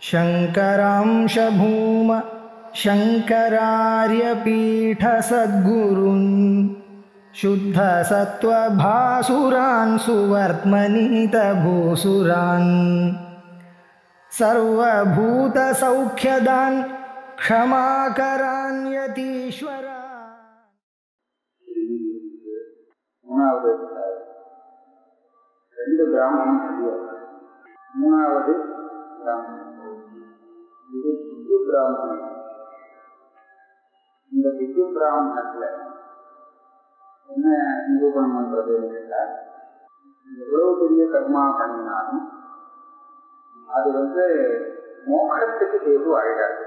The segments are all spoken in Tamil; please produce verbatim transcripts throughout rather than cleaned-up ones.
शङ्करांश भूम शङ्करार्यपीठसद्गुरून् शुद्धसत्त्वभासुरान् सुवर्त्मनीतभूसुरान् सर्वभूतसौख्यदान् क्षमाकरान् यतीश्वरा. மூணாவது ரெண்டு பிராமணம் மூணாவது பிராமணம் இது சித்து பிராமணம். இந்த சித்து பிராமணத்துல என்ன நிரூபணம் பண்றது கேட்டால், எவ்வளவு பெரிய கர்மா பண்ணினாலும் அது வந்து மோட்சத்துக்கு தேர்வு ஆயிடாது.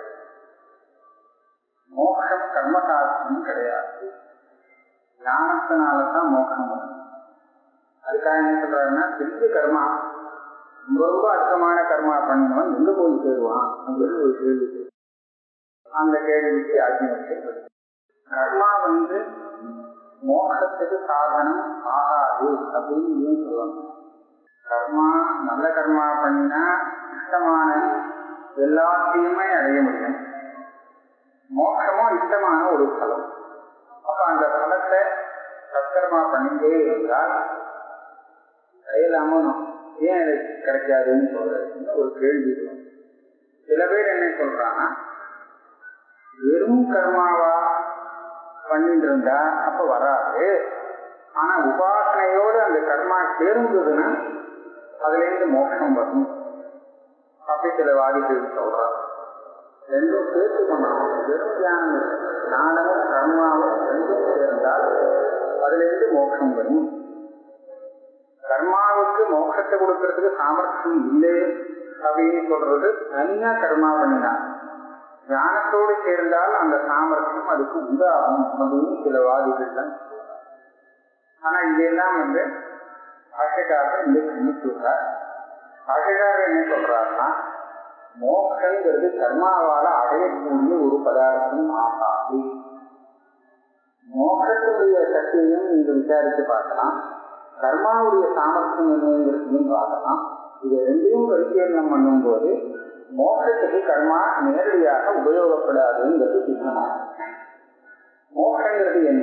மோட்சம் கர்மசாஸ்திரம் கிடையாது, ஞானத்தினால்தான் மோட்சம் வரும். அதுக்காக என்ன சொல்றாருன்னா, பெரிய கர்மா ரொம்ப ரொம்ப அர்த்தமான கர்மா பண்ணினவன் எங்க போய் சேருவான் அப்படின்னு ஒரு கேள்வி. அந்த கேள்விக்கு ஆத்மீக கர்மா வந்து மோட்சத்துக்கு சாதனம் ஆகாது அப்படின்னு ஏன் சொல்லணும்? கர்மா நல்ல கர்மா பண்ணினா இஷ்டமான எல்லாத்தையுமே அடைய முடியும். மோட்சமும் இஷ்டமான ஒரு பலம். அப்ப அந்த பலத்தை சத்கர்மா பண்ணிட்டே இருந்தால் அடையலாமோ ஏன் அது கிடைக்காதுன்னு சொல்றதுன்னு ஒரு கேள்வி. சில பேர் என்ன சொல்றாங்கன்னா, வெறும் கர்மாவா பண்ணிட்டு இருந்தா அப்ப வராது, ஆனா உபாசனையோடு அந்த கர்மா சேர்ந்ததுன்னா அதுல இருந்து மோட்சம் வரும் அப்படி சில வாதிகள் சொல்றாங்க. ரெண்டும் சேர்த்து பண்ணணும். வெறுத்தியானம் ஞானமும் கர்மாவும் ரெண்டும் சேர்ந்தால் அதுல இருந்து மோட்சம் வரும். கர்மாவுக்கு மோட்சத்தை கொடுக்கறதுக்கு சாமர்த்தியம் இல்லை அப்படின்னு சொல்றது தனியா கர்மா பண்ணினா. ஞானத்தோடு சேர்ந்தால் அந்த சாமர்த்தியம் அதுக்கு உண்டாகும் அப்படின்னு சில வாதிகள் தான் சொல்றாங்க. ஆனா இதெல்லாம் வந்து பாஷைக்காரர் இங்க சொல்றார். பாஷைக்காரர் என்ன சொல்றாருன்னா, மோட்சங்கிறது கர்மாவால அடையக்கூடிய ஒரு பதார்த்தம் ஆகாது. மோட்சத்துடைய சக்தியையும் நீங்க விசாரித்து பார்க்கலாம், கர்மாவுடைய சாமர்த்தியம் என்னங்கிறதையும் பார்க்கலாம். இது ரெண்டையும் பரிசீலனம் பண்ணும் போது மோட்சத்துக்கு கர்மா நேரடியாக உபயோகப்படாதுங்கிறது சித்தமாகும். மோட்சங்கிறது என்ன?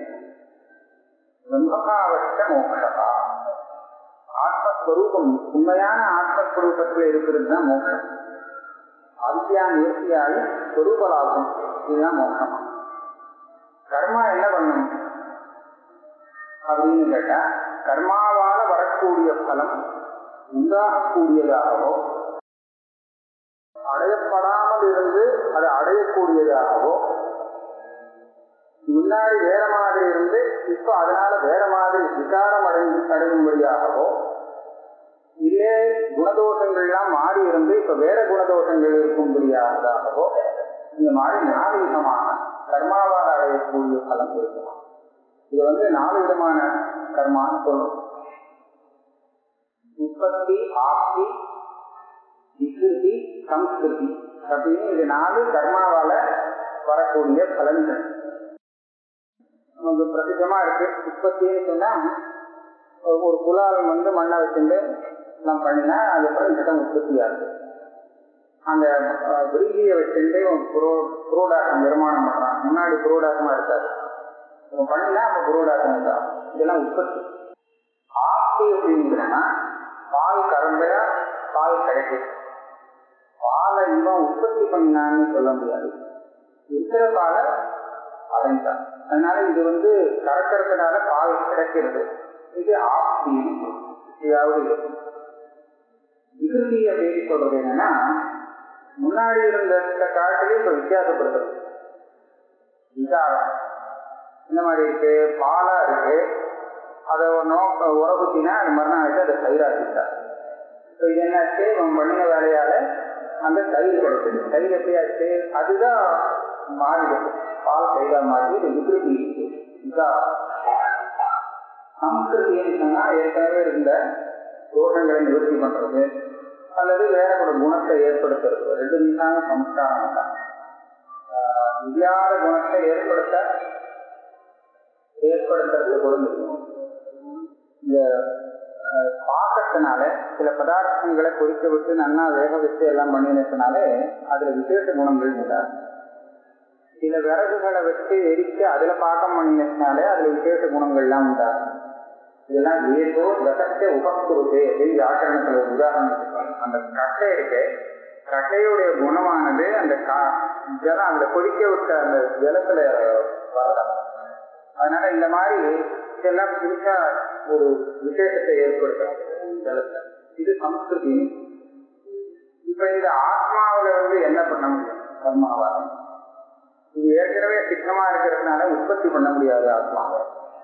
பிரம்மபாவஸ்த மோட்சா, ஆத்மஸ்வரூபம், உண்மையான ஆத்மஸ்வரூபத்தில் இருக்கிறது தான் மோட்சம். அவித்யா நிவர்த்தியாகி ஸ்வரூபலாபம், இதுதான் மோட்சமா. கர்மா என்ன பண்ணும் அப்படின்னு கேட்டா, கர்மாவால வரக்கூடிய பலம் உண்டாகக்கூடியதாகவோ அடையப்படாமல் இருந்து அதை அடையக்கூடியதாகவோ, முன்னாடி வேற மாதிரி இருந்து இப்ப அதனால வேற மாதிரி விகாரம் அடை அடையும்படியாகவோ, இல்லே குணதோஷங்கள்லாம் மாறி இருந்து இப்ப வேற குணதோஷங்கள் இருக்கும்படியாகவோ, இந்த மாதிரி நாலு விதமான கர்மாவால் அடையக்கூடிய பலம் இருக்கலாம். இது வந்து நாலு விதமான கர்மான்னு சொல்றோம். உற்பத்தி, ஆப்தி, விகிருதி, சம்ஸ்கிருதி அப்படின்னு இது நாலு கர்மாவால வரக்கூடிய பலன்கள் நமக்கு பிரசித்தமா இருக்கு. உற்பத்தின்னு சொன்னா, ஒரு குலால் வந்து மண்ணை வச்சுட்டு எல்லாம் பண்ணினா அதுக்கப்புறம் கிட்ட உற்பத்தி ஆகுது. அந்த விரும்பிய வச்சுட்டு புரோ புரோடாசம் நிர்மாணம் பண்றான். முன்னாடி புரோடாசமா இருக்காது, பண்ணினா அப்ப புரோடாசம் இருக்கா, இதெல்லாம் உற்பத்தி. ஆப்தி அப்படின்னா பால் கறந்தா பால் கிடைக்கும். பாலை இவன் உற்பத்தி பண்ணான்னு சொல்ல முடியாது, இருக்கிற பாலை அடைந்தான். அதனால இது வந்து கறக்கிறதுனால பால் கிடைக்கிறது, இது ஆப்தி. இதாவது விகிருதி அப்படின்னு சொல்றது என்னன்னா, முன்னாடி இருந்த காட்டிலே இப்ப வித்தியாசப்படுத்துறது. விசாரம் இந்த மாதிரி இருக்கு, பாலா இருக்கு, அதை நோக்க உறவுத்தினா அது மறுநாளைக்கு அதை தயிராக்கிட்டார். இப்போ இது என்னாச்சு, இவன் பண்ணின வேலையால அந்த தயிர் கிடைக்குது. தயிர் எப்படியாச்சு, அதுதான் மாறிடுது, பால் தயிரா மாறி. இது விகிருதி. சம்ஸ்கிருதின்னு சொன்னா ஏற்கனவே இருந்த தோஷங்களை நிவர்த்தி பண்றது அல்லது வேற ஒரு குணத்தை ஏற்படுத்துறது. ரெண்டு விதமான சம்ஸ்காரம் தான். இல்லாத குணத்தை ஏற்படுத்த ஏற்படுத்துறது பொருந்தும். இந்த பாக்கத்தினால சில பதார்த்தங்களை கொதிக்க விட்டு நல்லா வேக வச்சு எல்லாம் பண்ணினதுனாலே அதுல விசேஷ குணங்கள் உண்டாகும். சில விறகுகளை வச்சு எரித்து அதுல பாக்கம் பண்ணினதுனாலே அதுல விசேஷ குணங்கள்லாம் உண்டாகும். இதெல்லாம் ஏதோ தசத்தை உபக்குருதே அப்படின்னு வியாக்கரணத்துல ஒரு உதாரணம். அந்த கட்டை இருக்கு, கட்டையுடைய குணமானது அந்த ஜலம் அந்த கொதிக்க விட்ட அந்த ஜலத்துல வரலாம். அதனால இந்த மாதிரி இதெல்லாம் புதுசா ஒரு விசேஷத்தை ஏற்படுத்தும் ஜலத்தை. இது சம்ஸ்கிருதி. இப்ப இந்த ஆத்மாவில வந்து என்ன பண்ண முடியும்? கர்மாவாரம் இது ஏற்கனவே சிக்கமா இருக்கிறதுனால உற்பத்தி பண்ண முடியாது ஆத்மாவை.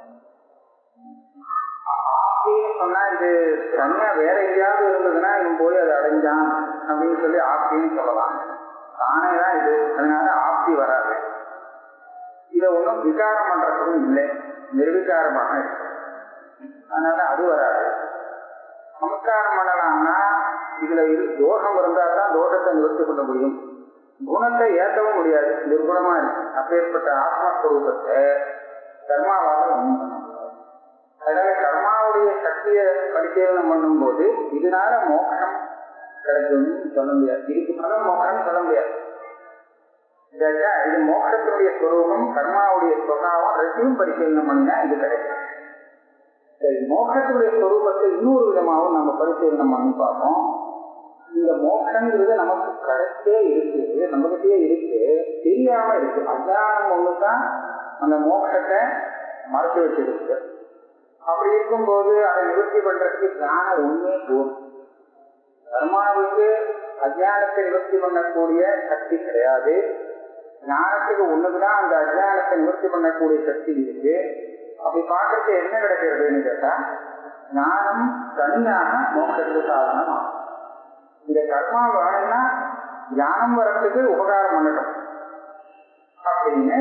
சொன்னா இது தனியா வேற எங்கேயாவது இருந்ததுன்னா இவன் போய் அதை அடைஞ்சான் அப்படின்னு சொல்லி ஆப்தின்னு சொல்லலாம். தானே தான் இது, அதனால ஆப்தி வராது. இதை ஒன்றும் விகாரம் பண்றதுக்கும் இல்லை, நிர்விகாரமாக இருக்கு, அதனால அது வராது. சம்ஸ்காரம் பண்ணலாம்னா இதுல இரு தோஷம் இருந்தா தான் தோஷத்தை நிவர்த்தி பண்ண முடியும். குணத்தை ஏற்றவும் முடியாது, நிர்குணமா இருக்கு. அப்பேற்பட்ட ஆத்மஸ்வரூபத்தை கர்மாவாக ஒன்றும் பண்ண முடியாது. அதனால கர்மாவுடைய சக்தியை பரிசீலனை பண்ணும் போது இதனால மோட்சம் கிடைக்கும்னு சொல்ல முடியாது. இதுக்கு பலம் மோட்சம் சொல்ல முடியாது. இது மோட்சத்தினுடைய ஸ்வரூபம், கர்மாவுடைய சுபாவம் ரெண்டையும் பரிசீலனை பண்ணினா இது கிடைக்கும். மோட்சத்துடைய ஸ்வரூபத்தை இன்னொரு விதமாகவும் நம்ம பரிசீலனை பண்ணி பார்ப்போம். இந்த மோட்சங்கிறது நமக்கு கிடைச்சே இருக்கு, நம்மகிட்டயே இருக்கு, தெரியாம இருக்கு. அஜானம் ஒண்ணுதான் அந்த மோட்சத்தை மறைச்சு வச்சிருக்கு. அப்படி இருக்கும்போது அதை நிவர்த்தி பண்றதுக்கு ஞானம் ஒண்ணே போதும். கர்மாவுக்கு அஜானத்தை நிவர்த்தி பண்ணக்கூடிய சக்தி கிடையாது. ஞானத்துக்கு ஒண்ணுக்குதான் அந்த அஜானத்தை நிவர்த்தி பண்ணக்கூடிய சக்தி இருக்கு. அப்படி பார்க்கறது என்ன கிடைக்கிறதுன்னு கேட்டா, ஞானம் தனியாக மோட்சத்துக்கு சாதனம் ஆகும். இந்த கர்மா வேணும்னா ஞானம் வரத்துக்கு உபகாரம் பண்ணட்டும் அப்படின்னு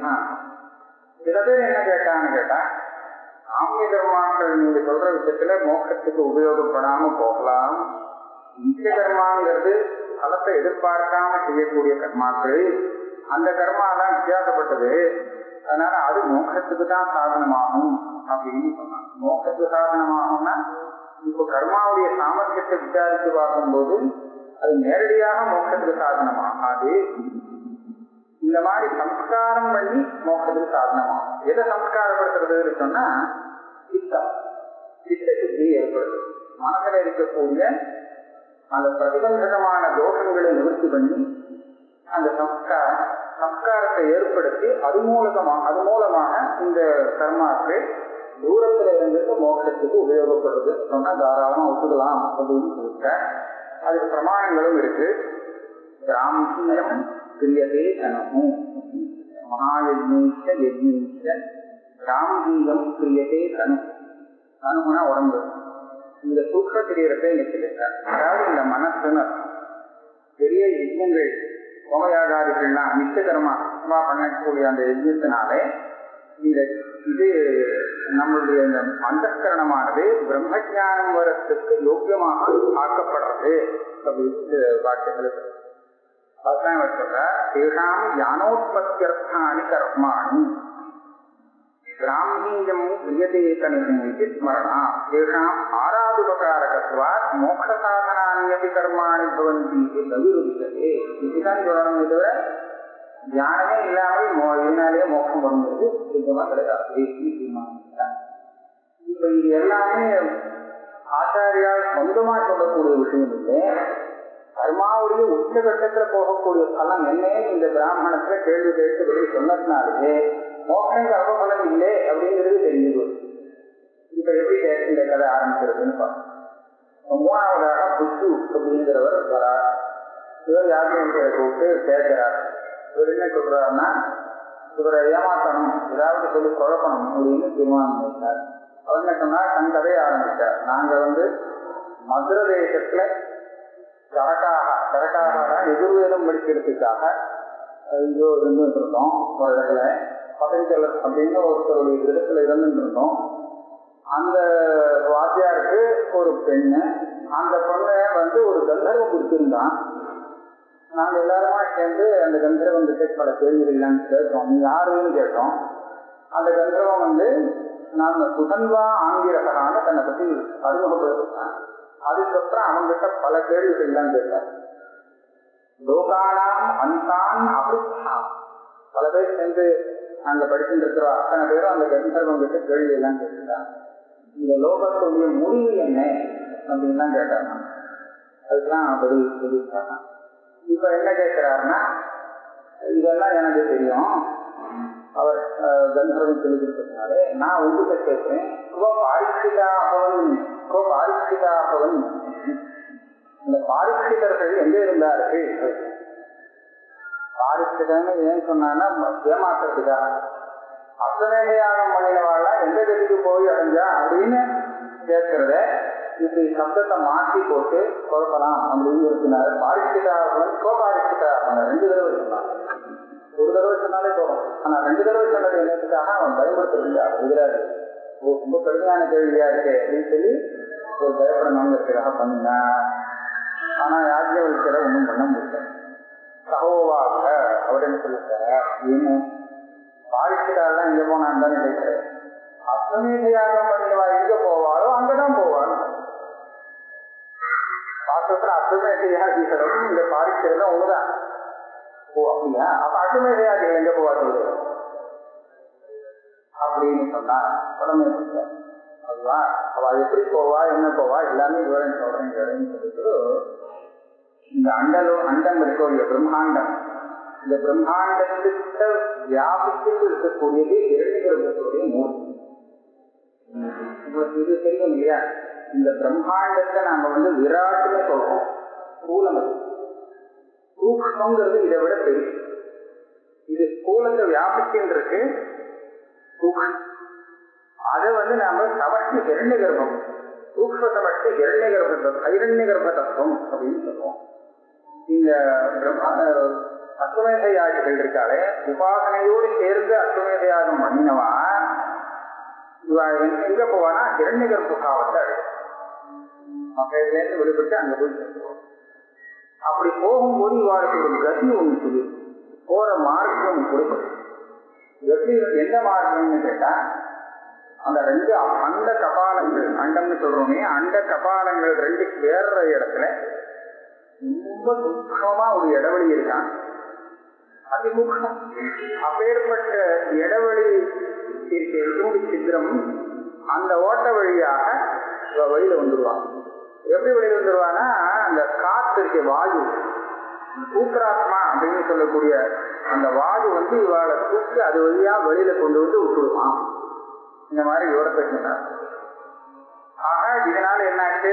சில பேர் என்ன கேட்டான்னு கேட்டா, ஆன்மீக கர்மாக்கள் நீங்க சொல்ற விஷயத்துல மோட்சத்துக்கு உபயோகப்படாம போகலாம். நித்திய கர்மாங்கிறது பலத்தை எதிர்பார்க்காம செய்யக்கூடிய கர்மாக்கள், அந்த கர்மாலாம் வித்தியாசப்பட்டது, அதனால அது மோட்சத்துக்கு தான் சாதனமாகும் அப்படின்னு சொன்னாங்க. மோட்சத்துக்கு சாதனமாகும்னா இப்போ கர்மாவுடைய சாமர்த்தியத்தை விசாரித்து பார்க்கும்போது அது நேரடியாக மோட்சத்துக்கு சாதனமாகாது. இந்த மாதிரி சம்ஸ்காரம் பண்ணி மோட்சத்துக்கு சாதனமாகும். எதை சம்ஸ்காரப்படுத்துறதுன்னு சொன்னா சித்தம், சித்த சுத்தி ஏற்படுது. மனதில் இருக்கக்கூடிய அந்த பிரதிபந்தகமான தோஷங்களை நிவர்த்தி பண்ணி அந்த சம்ஸ்காரம் சம்ஸ்காரத்தை ஏற்படுத்தி அது மூலமாக அது மூலமாக இந்த கர்மாக்கள் தூரத்துல இருந்துட்டு மோட்சத்துக்கு உபயோகப்படுறது சொன்னா தாராளமா ஒத்துக்கலாம் அப்படின்னு சொல்லிட்ட. அதுக்கு பிரமாணங்களும் இருக்கு. ராம்யம் கிரியதே தனமும் மகாயஜ்னீஷ யஜ்னீஷ ராம்ஜீயம் கிரியதே தனு. தனுனா உடம்பு. இந்த சூக்ஷ்ம கிரியத்தை நெச்சிருக்கார். அதாவது இந்த மனசுன்னு பெரிய யஜ்யங்கள் ஹோமயாகாதிகள்லாம் நிச்சயகரமா பண்ணக்கூடிய அந்த யஜ்யத்தினாலே இந்த இது நம்மளுடைய இந்த அந்தஸ்கரணமானது பிரம்மஜானம் வரத்துக்கு யோக்கியமாக ஆக்கப்படுறது அப்படின்னு வாக்கியங்களுக்கு. அதுதான் சொல்ற தேஷாம் ஞானோத்பத்தியர்த்தானி கர்மாணி கிராமீயம் கிரியதே தனிதி ஸ்மரணா தேஷாம் ஆராதுபகாரகத்வாத் மோட்ச சாதனான்யபி கர்மாணி பவந்தி நவிருத்ததே. இதுதான் சொல்லணும். தவிர ஞானமே இல்லாமல் இதனாலேயே மோட்சம் பண்ணுறது சுத்தமா கிடையாது. இப்ப இது எல்லாமே ஆச்சாரியால் சொந்தமா சொல்லக்கூடிய விஷயம் இல்லை. கர்மாவுடைய உச்சகட்டத்துல போகக்கூடிய பலம் என்னன்னு இந்த பிராமணத்துல கேள்வி கேட்டு வெளியே சொன்னதுனாலே மோட்சம் கர்மபலம் இல்லை அப்படிங்கிறது தெரிஞ்சு. இப்ப எப்படி இந்த கதை ஆரம்பிக்கிறதுன்னு பார்க்கணும். மூணாவதாக புத்து அப்படிங்கிறவர் வரார். இவர் யாத்திரை கூப்பிட்டு கேட்கிறார். இவர் என்ன சொல்றாருன்னா, இவரை ஏமாற்றணும், ஏதாவது சொல்லி குழப்பணும் அப்படின்னு தீர்மானம் பண்ணிட்டார். அவர் என்ன சொன்னார், தன் கதையை ஆரம்பித்தார். நாங்க வந்து மதுர தேசத்துல சரக்காக சரக்காக எதிர்வேதம் படிக்கிறதுக்காக இங்கோ இருந்துட்டு இருந்தோம். ஒரு இடத்துல பதஞ்சலர் அப்படின்னு ஒருத்தருடைய இடத்துல இருந்துட்டு இருந்தோம். அந்த வாத்தியாருக்கு ஒரு பெண்ணு, அந்த பொண்ணை வந்து ஒரு கந்தர்வம் கொடுத்திருந்தான். நாங்க எல்லாருமா சேர்ந்து அந்த கந்தர்வம் கிட்ட பல கேள்விகள்லாம் கேட்டோம். நீ யாருன்னு கேட்டோம். அந்த கந்தர்வம் வந்து நான் சுகன்வா ஆங்கிரகரான தன்னை பற்றி அறிமுகப்படுத்தினான். அதுக்கப்புறம் அவங்கிட்ட பல கேள்விகள் எல்லாம் கேட்டார். லோகானாம் அந்தான் அபிருத்தான், பல பேர் சேர்ந்து அங்க படிச்சுட்டு இருக்கிற அத்தனை பேரும் அந்த கந்தர்வம் கிட்ட கேள்வி எல்லாம் கேட்டுட்டாங்க. இந்த லோகத்துடைய முடிவு என்ன அப்படின்லாம் கேட்டாங்க. அதுக்கெல்லாம் பதில் சொல்லிட்டாங்க. இப்ப என்ன கேட்கிறாருன்னா, இதெல்லாம் எனக்கு தெரியும், அவர் கந்தர்வம் சொல்லி கொடுத்ததுனாலே நான் உங்ககிட்ட கேட்கிறேன், பாரிக்ஷிதாபவன் பாரிக்ஷிதாபவன் இந்த பாரிக்ஷிதர்கள் எங்க இருந்தார்கள்? பாரிக்ஷிதன்னு ஏன் சொன்னா ஏமாத்துறதுக்கா? அஸ்வமேதையாகம் பண்ணினவாளா எந்த கதிக்கு போய் அடைஞ்சா அப்படின்னு கேட்கிறத இப்படி சப்தத்தை மாற்றி போட்டு குழப்பலாம் அப்படின்னு இருக்கிறாரு. பாரிக்ஷிதாபவன் கோபாரிக்ஷிதாபவன் ரெண்டு தடவை சொன்னாங்க. ஒரு தடவை சொன்னாலே போகும். ஆனா ரெண்டு தடவை சொன்னது என்னத்துக்காக அவன் பயன்படுத்த எதிராது. ரொம்ப கடுமையான கேள்வியா இருக்கு அப்படின்னு சொல்லி ஒரு பயப்படணுங்கிறதுக்காக பண்ணினா. ஆனா யாஜ்ஞவல்கியரை ஒன்றும் பண்ண முடியல. சகோவாக அவர் என்ன சொல்லிட்டார, இன்னும் பாரிக்ஷிதாலாம் எங்க போனான்னு தானே கேட்கிறேன். அஸ்வமேதையாகம் பண்ணினவா எங்க போவாரோ அங்கதான் போவார். பாத்திரத்துல அஸ்வமேதையாகிகளும் இந்த பாரிக்ஷிதான் ஒண்ணுதான். ஓ அப்படியா? அப்ப அஸ்வமேதையாகிகள் எங்க போவா சொல்லுங்க அப்படின்னு சொன்னா உடனே சொல்ல அதுவா அவ எப்படி போவா என்ன போவா எல்லாமே விவரம் சொல்றேன் சொல்லிட்டு இந்த அண்டலோ அண்டம் இருக்கோ இந்த பிரம்மாண்டம், இந்த பிரம்மாண்டத்துக்கிட்ட வியாபித்து இருக்கக்கூடியது இரண்டிகளுடைய மூர்த்தி. உங்களுக்கு இது தெரியும் இல்லையா? இந்த பிரம்மாண்டத்தை நாம வந்து விராட்டுன்னு சொல்றோம். ஸ்தூலம் சூக்ஷ்மங்கிறது இதை விட பெரிய. இது ஸ்தூலத்தை வியாபிச்சுன்னு இருக்கு. அதை வந்து நாம சமஷ்டி இரண்ய கர்ப்பம், சூக்ஷ்ம சமஷ்டி இரண்ய கர்ப்ப ஐரண்ய கர்ப்ப தத்துவம் அப்படின்னு சொல்லுவோம். இந்த அஸ்வமேத யாகிகள் இருக்காளே, உபாசனையோடு சேர்ந்து அஸ்வமேத யாகம் பண்ணினவா இவ எங்க போவானா இரண்ய கர்ப்ப பாவத்தை மக்களிலேருந்து விடுபட்டு அங்க போய் சேர்ந்துருவோம். அப்படி போகும்போது இவாளுக்கு ஒரு கதி ஒன்று சொல்லி போற மார்க்கம் கொடுக்கும். எப்படி எந்த மார்க்கம்னு கேட்டா, அந்த ரெண்டு அண்ட கபாலங்கள், அண்டம்னு சொல்றோமே, அண்ட கபாலங்கள் ரெண்டு சேர்ற இடத்துல ரொம்ப சூக்ஷமா ஒரு இடைவெளி இருக்கான். அதி சூக்ஷம். அப்பேற்பட்ட இடைவெளி இருக்க சித்திரம் அந்த ஓட்ட வழியாக வெளியில வந்துடுவான். எப்படி வெளியில வந்துடுவான்னா, அந்த காத்து இருக்க வாயு சூத்திராத்மா அப்படின்னு சொல்லக்கூடிய அந்த வாயு வந்து இவாளை தூக்கி அது வழியா வெளியில கொண்டு வந்து விட்டுடுவான். இந்த மாதிரி விவரத்தை சொன்னார். ஆக இதனால என்னாச்சு,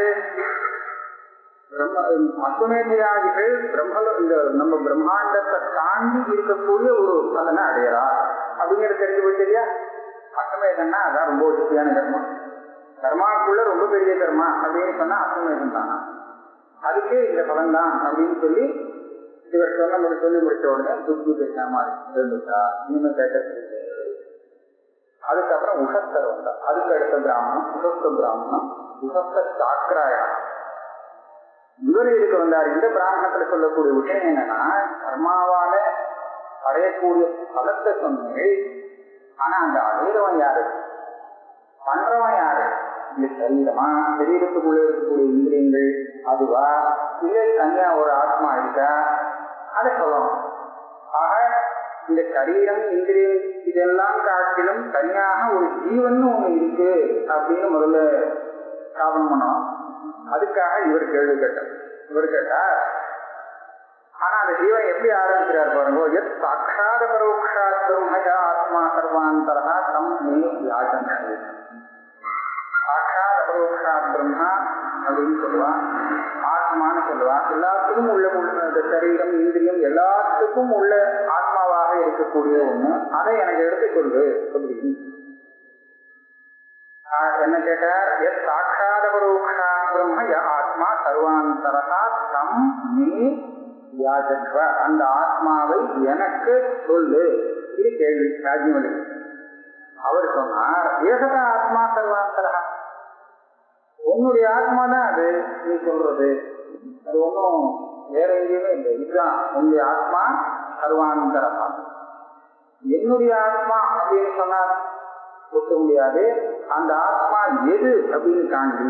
அஸ்வமேதையாகிகள் பிரம்ம இந்த நம்ம பிரம்மாண்டத்தை தாண்டி இருக்கக்கூடிய ஒரு பலனை அடையறா அப்படிங்கிறது தெரிஞ்சு போயிட்டு இல்லையா? அஸ்வமேதம்னா அதான் ரொம்ப உச்சியான கர்மம். கர்மாக்குள்ள ரொம்ப பெரிய கர்மா அப்படின்னு சொன்னா அஸ்வமேதம் தானா, அதுக்கே இந்த பலன் தான் அப்படின்னு சொல்லி இவர் சொன்ன சொல்லி முடிச்ச உடனே துப்பு பேசாம இருந்துட்டா இனிமேல் கேட்க தெரியாது. அதுக்கப்புறம் உஷஸ்தர் வந்தா. அதுக்கு அடுத்த பிராமணம் உஷஸ்த பிராமணம், உஷஸ்த சாக்கராயணம். இவர் இதுக்கு வந்தார். இந்த பிராமணத்துல சொல்லக்கூடிய விஷயம் என்னன்னா, கர்மாவால அடையக்கூடிய பலத்தை சொன்னீர்கள். ஆனா அந்த அடையிறவன் யாரு, பண்றவன் யாரு? இந்த சரீரமா, சரீரத்துக்குள்ள இருக்கக்கூடிய இந்திரியங்கள் அதுவா, இல்லை தனியா ஒரு ஆத்மா இருக்கா, அதை சொல்லணும். ஆக இந்த சரீரம் இந்திரியம் இதெல்லாம் காட்டிலும் தனியாக ஒரு ஜீவன் ஒண்ணு இருக்கு அப்படின்னு முதல்ல ஸ்தாபனம் பண்ணணும். அதுக்காக இவர் கேள்வி கேட்டார். இவர் கேட்டா, ஆனா அந்த ஜீவன் எப்படி ஆரம்பிக்கிறார் பாருங்க. எத் சாட்சாத பரோக்ஷாத் பிரம்மயா ஆத்மா சர்வாந்தரா தம் மே யாஜன்ஹே. சாட்சாத் அபரோக்ஷாத் பிரம்மா அப்படின்னு சொல்லுவான், ஆத்மான்னு சொல்லுவான். எல்லாத்துக்கும் உள்ள இந்த சரீரம் இந்திரியம் எல்லாத்துக்கும் உள்ள ஆத்மாவாக இருக்கக்கூடிய ஒண்ணு, அதை எனக்கு எடுத்துக்கொண்டு அப்படின்னு என்ன கேட்டார். எத் சாட்சாத் அபரோக்ஷாத் பிரம்ம ய ஆத்மா சர்வாந்தரா தம் மே யாஜன்ஹ. அந்த ஆத்மாவை எனக்கு சொல்லு. இது கேள்வி ராஜ்யவழி. அவர் சொன்னார், ஏகதா ஆத்மா சர்வாந்தரா, உன்னுடைய ஆத்மா தான் அது நீ சொல்றது, அது ஒன்றும் வேற எங்கேயுமே இல்லை. இதுதான் உன்னுடைய ஆத்மா சர்வாந்தரா. என்னுடைய ஆத்மா அப்படின்னு சொன்னார். ஒட்ட முடியாது. அந்த ஆத்மா எது அப்படின்னு காண்பி.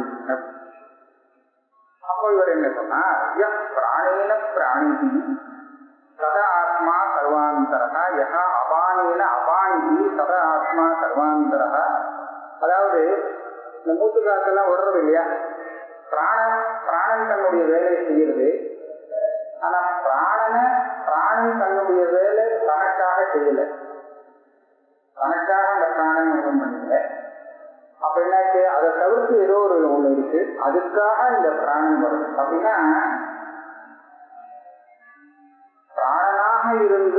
அப்போ இவர் என்ன சொன்னார், பிராணேன பிராணிதி சத ஆத்மா சர்வாந்தரா யஹா அபானேன அபானிதி சத ஆத்மா சர்வாந்தரா. அதாவது இந்த மூச்சு காத்தெல்லாம் விடுறது இல்லையா, பிராணன் பிராணன் தன்னுடைய வேலையை செய்யறது. ஆனா பிராணனை பிராணன் தன்னுடைய வேலை தனக்காக செய்யல, தனக்காக அந்த பிராணன் ஒன்றும் பண்ணல. அப்ப என்னாச்சு, அதை தவிர்த்து ஏதோ ஒரு ஒண்ணு இருக்கு, அதுக்காக இந்த பிராணன் வருது. அப்படின்னா பிராணனாக இருந்து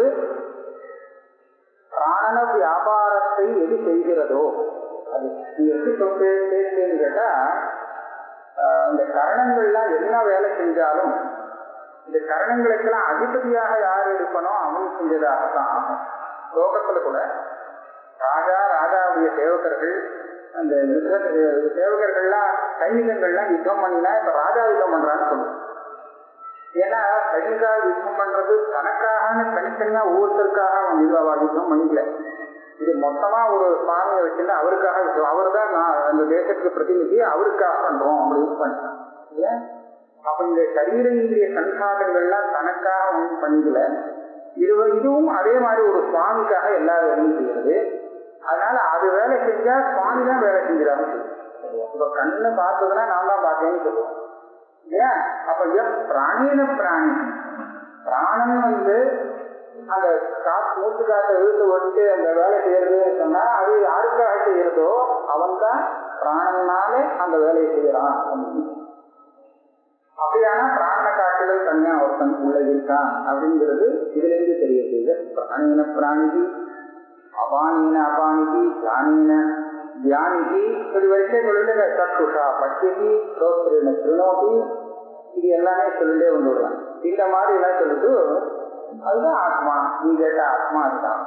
பிராணன வியாபாரத்தை எது செய்கிறதோ அது எப்படி பேசுன்னு கேட்டா, இந்த கரணங்கள்லாம் என்ன வேலை செஞ்சாலும் இந்த கரணங்களுக்கெல்லாம் அதிபதியாக யார் இருக்கணும் அவன் செஞ்சதாகத்தான் ஆகும். லோகத்துல கூட ராஜா ராஜாவுடைய சேவகர்கள் அந்த சேவகர்கள்லாம் சைனிகங்கள்லாம் யுத்தம் பண்ணினா இப்ப ராஜா யுத்தம் பண்றான்னு சொல்லுவோம். ஏன்னா சைனிகா யுத்தம் பண்றது தனக்காக தனித்தனியா ஒவ்வொருத்தருக்காக அவன் யுத்தம் பண்ணிக்கல. இது மொத்தமா ஒரு சுவாமியை வச்சுட்டு அவருக்காக அவர் தான் நான் அந்த தேசத்துக்கு பிரதிநிதி, அவருக்காக பண்றோம் அப்படின்னு பண்ணிட்டான். ஏன் அப்ப இந்த சரீர இந்திரிய சன்சாதங்கள்லாம் தனக்காக ஒன்றும் பண்ணிக்கல. இது இதுவும் அதே மாதிரி ஒரு சுவாமிக்காக எல்லா வேலையும் செய்யறது. அதனால அது வேலை செஞ்சா சுவாமி தான் வேலை செஞ்சிடாம சொல்லுவோம். இப்ப கண்ணு பார்த்ததுன்னா நான் தான் பார்த்தேன்னு சொல்லுவோம். ஏன் அப்ப எப் பிராணீன பிராணி பிராணன் வந்து அந்த காசு மூச்சு காசை இழுத்து வச்சு அந்த வேலை செய்யறதுன்னு சொன்னா அது யாருக்காக செய்யறதோ அவன் தான் பிராணனாலே அந்த வேலையை செய்யறான். அப்படியானா பிராண காட்டுதல் தனியா ஒருத்தன் உள்ள இருக்கான் அப்படிங்கிறது இதுல இருந்து தெரியுது. பிராணீன பிராணிக்கு அபானீன அபானிக்கு தியானீன தியானிக்கு இப்படி வரைக்கும் சொல்லிட்டு சத்துஷா பட்சிக்கு ஸ்ரோத்ரேன திருநோக்கி இது எல்லாமே சொல்லிட்டே வந்துடுறான். இந்த மாதிரி எல்லாம் சொல்லிட்டு அதுதான் ஆத்மா, நீ கேட்ட ஆத்மா அதுதான்.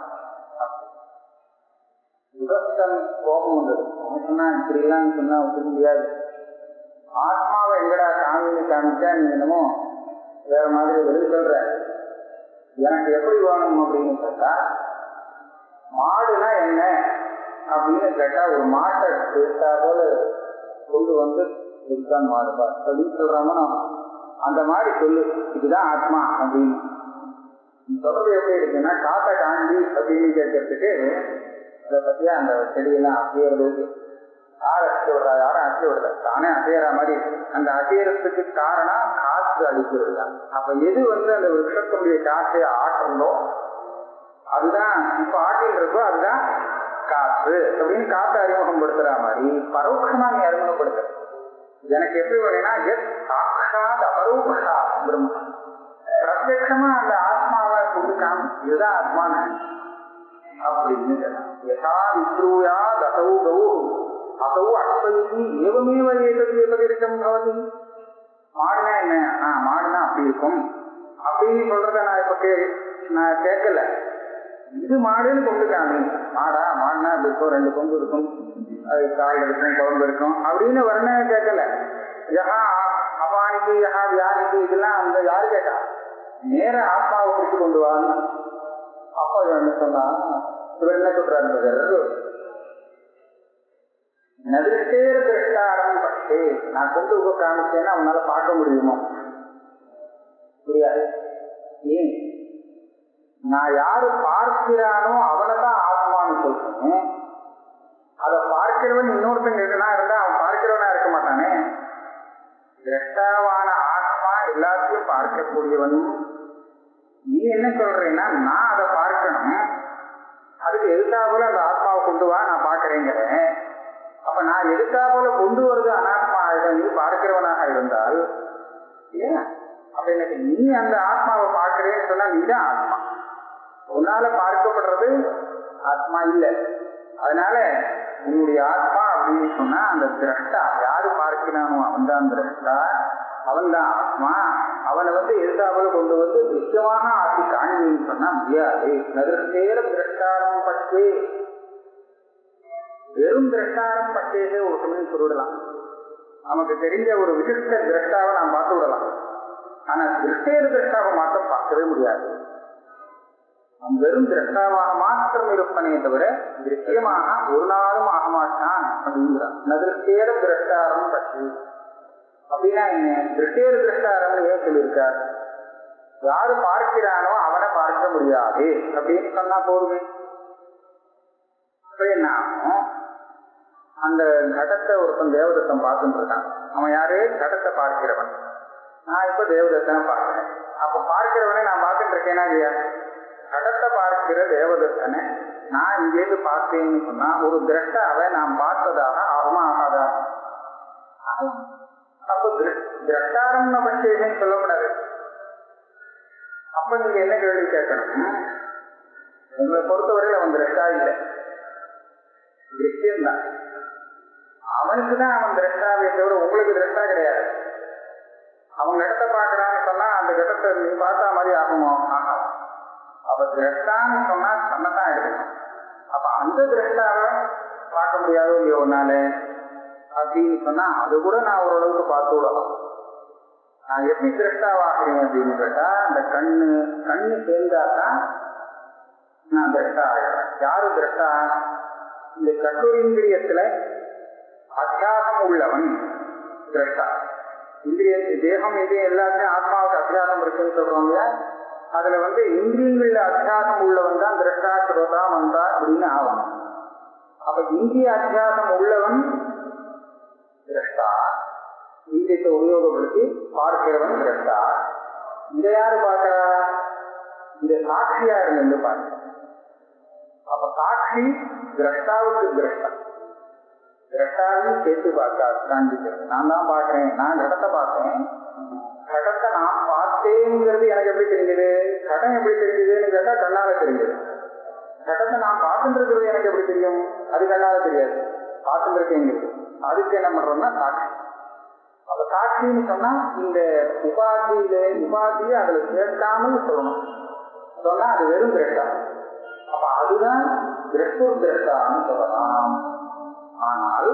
விபத்தம் கோபம் வந்தது. அவன் சொன்னா இப்படி எல்லாம் சொன்னா ஒத்துக்க முடியாது. ஆத்மாவை எங்கடா காமின்னு காமிச்சா நீ என்னமோ வேற மாதிரி வெளியே சொல்ற. எனக்கு எப்படி வேணும் அப்படின்னு கேட்டா, மாடுனா என்ன அப்படின்னு கேட்டா ஒரு மாட்டை கேட்டா போல கொண்டு வந்து இதுதான் மாடுபா அப்படின்னு சொல்றாமோ அந்த மாதிரி சொல்லு, இதுதான் ஆத்மா அப்படின்னு சொல்றது. எப்படி இருக்குன்னா காட்டை காண்பி அப்படின்னு கேட்கறதுக்கு அதை பத்தியா அந்த செடியெல்லாம் அசையறதுக்கு யார் அசைச்சு விடுறா, யாரும் அசைச்சு விடல, தானே அசையற மாதிரி அந்த அசையறதுக்கு காரணம் காற்று அடிக்கிறது தான். அப்ப எது வந்து அந்த விருட்சத்தினுடைய காற்றை ஆட்டுறதோ அதுதான் இப்ப ஆட்டில் இருக்கோ அதுதான் காற்று அப்படின்னு காற்று அறிமுகப்படுத்துற மாதிரி பரோட்சமா நீ அறிமுகப்படுத்துற. எனக்கு எப்படி வேணும்னா எஸ் சாட்சாத் அபரோக்ஷா பிரம்ம பிரத்யட்சமா அந்த ஆத்மாவை கொடுக்காம இதுதான் ஆத்மான அப்படின்னு யதா விஸ்ரூயா தசௌ கௌ அசௌ அஸ்வதி ஏவமேவ ஏதது ஏததிருக்கம் பவதி. மாடுனா என்ன, ஆஹ் மாடுனா அப்படி இருக்கும் அப்படின்னு சொல்றத நான் இப்ப கே நான் கேட்கல. இது மாடுன்னு கொண்டுக்காங்க. மாடா மாடுனா இப்படி இருக்கும், ரெண்டு கொம்பு இருக்கும், அது கால் இருக்கும், குழம்பு இருக்கும் அப்படின்னு வர்ண கேட்கல. யஹா அபானிக்கு யஹா வியானிக்கு இதெல்லாம் அந்த யாரு கேட்டா, நேர ஆத்மாவை பிடிச்சு கொண்டு வாங்க. அப்பா என்ன சொன்னா, இவர் என்ன சொல்றாரு, நதிர்த்தேர திருஷ்டாரம் பட்டே நான் கொண்டு உங்க காமிச்சேன்னா அவனால பார்க்க முடியுமா? முடியாது. ஏன், நான் யாரு பார்க்கிறானோ அவனை தான் ஆத்மான்னு சொல்றேன். அதை பார்க்கிறவன் இன்னொருத்தங்க இருக்குன்னா இருந்தா அவன் பார்க்கிறவனா இருக்க மாட்டானே. திரஷ்டாவான ஆத்மா எல்லாத்தையும் பார்க்கக்கூடியவனும். நீ என்ன சொல்றேன்னா நான் அதை பார்க்கணும், அதுக்கு எதுக்கா போல அந்த ஆத்மாவை கொண்டு வா நான் பார்க்கிறேங்கிறேன். அப்ப நான் எதுக்கா போல கொண்டு வருது அனாத்மா ஆயிடும், நீ பார்க்கிறவனாக இருந்தால் ஏன் அப்ப எனக்கு நீ அந்த ஆத்மாவை பார்க்கிறேன்னு சொன்னா நீதான் ஆத்மா. உன்னால பார்க்கப்படுறது ஆத்மா இல்லை. அதனால உன்னுடைய ஆத்மா அப்படின்னு சொன்னா அந்த திரஷ்டா யாரு பார்க்கிறானோ அவன் தான் திரஷ்டா, அவன் தான் ஆத்மா. அவனை வந்து எதிர்த்தாப்புல கொண்டு வந்து நிச்சயமாக ஆட்சி காண்பின்னு சொன்னா முடியாது. நதிர்த்தேர திரஷ்டாரம் பற்றே, வெறும் திரஷ்டாரம் பற்றேதே ஒரு சமயம் சொல்லிடலாம். நமக்கு தெரிஞ்ச ஒரு விசிஷ்ட திரஷ்டாவை நாம் பார்த்து விடலாம். ஆனா திருஷ்டேர திரஷ்டாவை மாற்றம் பார்க்கவே முடியாது. வெறும் திரஷ்டாவாக மாத்திரம் இருப்பனே தவிர திருஷ்யமாக ஒரு நாளும் ஆக மாட்டான் அப்படிங்கிறான். நதிருஷ்டேர திரஷ்டாரம் பற்றி அப்படின்னா என்ன? திருஷ்டேர திரஷ்டாரம் ஏன் சொல்லியிருக்கார்? யாரு பார்க்கிறானோ அவனை பார்க்க முடியாது அப்படின்னு சொன்னா போதுமே. அப்படின்னா அந்த கடத்தை ஒருத்தன் தேவதத்தன் பார்த்துட்டு இருக்கான். அவன் யாரு? கடத்தை பார்க்கிறவன். நான் இப்ப தேவதத்தனை பார்க்கிறேன். அப்ப பார்க்கிறவனை நான் பார்த்துட்டு இருக்கேன்னா இல்லையா? கடத்தை பார்க்கிற தேவதத்தனை நான் இங்கேருந்து பார்த்தேன்னு சொன்னா ஒரு திரஷ்டாவை நான் பார்த்ததாக ஆகுமா ஆகாதா? அப்ப திரஷ்டாரம் பட்சேன்னு சொல்லக்கூடாது. அப்ப நீங்க என்ன கேள்வி கேட்கணும்? உங்களை பொறுத்தவரையில் அவன் திரஷ்டா இல்லை, திருஷ்யம்தான். அவனுக்குதான் அவன் திரஷ்டாவே தவிர உங்களுக்கு திரஷ்டா கிடையாது. அவன் இடத்தை பார்க்கறான்னு சொன்னா அந்த இடத்தை நீ பார்த்தா மாதிரி ஆகுமோ? ஆகும். அவ திரஷ்டான்னு சொன்னா தன்னைத்தான் எடுக்கணும். அப்ப அந்த திரஷ்டாவை பார்க்க முடியாதோ இல்லையோ ஒன்னால அப்படின்னு சொன்னா அது கூட நான் ஓரளவுக்கு பார்த்து விடலாம். நான் எப்படி திரஷ்டாவாகிறேன் அப்படின்னு கேட்டா அந்த கண்ணு கண்ணு சேர்ந்தாதான் நான் திரஷ்டா ஆகிறேன். யாரு திரஷ்டா? இந்த கட்டுரிந்திரியத்துல அத்தியாசம் உள்ளவன் திரஷ்டா. இந்திரிய தேகம் இந்திரியம் எல்லாத்தையும் ஆத்மாவுக்கு அத்தியாசம் இருக்குன்னு சொல்றோம் இல்லையா? அதுல வந்து இந்திரியங்கள்ல அத்தியாசம் உள்ளவன் தான் திரஷ்டா ஸ்ரோதா மந்தா அப்படின்னு ஆகும். அப்ப இந்திரிய அத்தியாசம் உள்ளவன் திரஷ்டா, இந்திரியத்தை உபயோகப்படுத்தி பார்க்கிறவன் திரஷ்டா. இதை யாரு பார்க்கிறா? இந்த சாட்சியா இருந்து பார்க்க. அப்ப சாட்சி திரஷ்டாவுக்கு திரஷ்டா, திரஷ்டாவையும் சேர்த்து பார்க்க காண்பிக்கிறது. நான் தான் பார்க்கிறேன், நான் கடத்தை பார்த்தேன், கடத்தை நான் பார்த்தேங்கிறது எனக்கு எப்படி தெரிஞ்சது? கடம் எப்படி தெரிஞ்சதுன்னு கேட்டா கண்ணால தெரிஞ்சது. கடத்தை நான் பார்த்துட்டு இருக்கிறது எனக்கு எப்படி தெரியும்? அது கண்ணால தெரியாது, பார்த்துட்டு இருக்கேங்கிறது. அதுக்கு என்ன பண்றோம்னா சாட்சி. அப்ப சாட்சின்னு சொன்னா இந்த உபாதியில உபாதியை அதுல சேர்க்காமல் சொல்லணும். சொன்னா அது வெறும் திரஷ்டா. அப்ப அதுதான் திரஷ்டூர் திரஷ்டான்னு சொல்லலாம். ஆனால்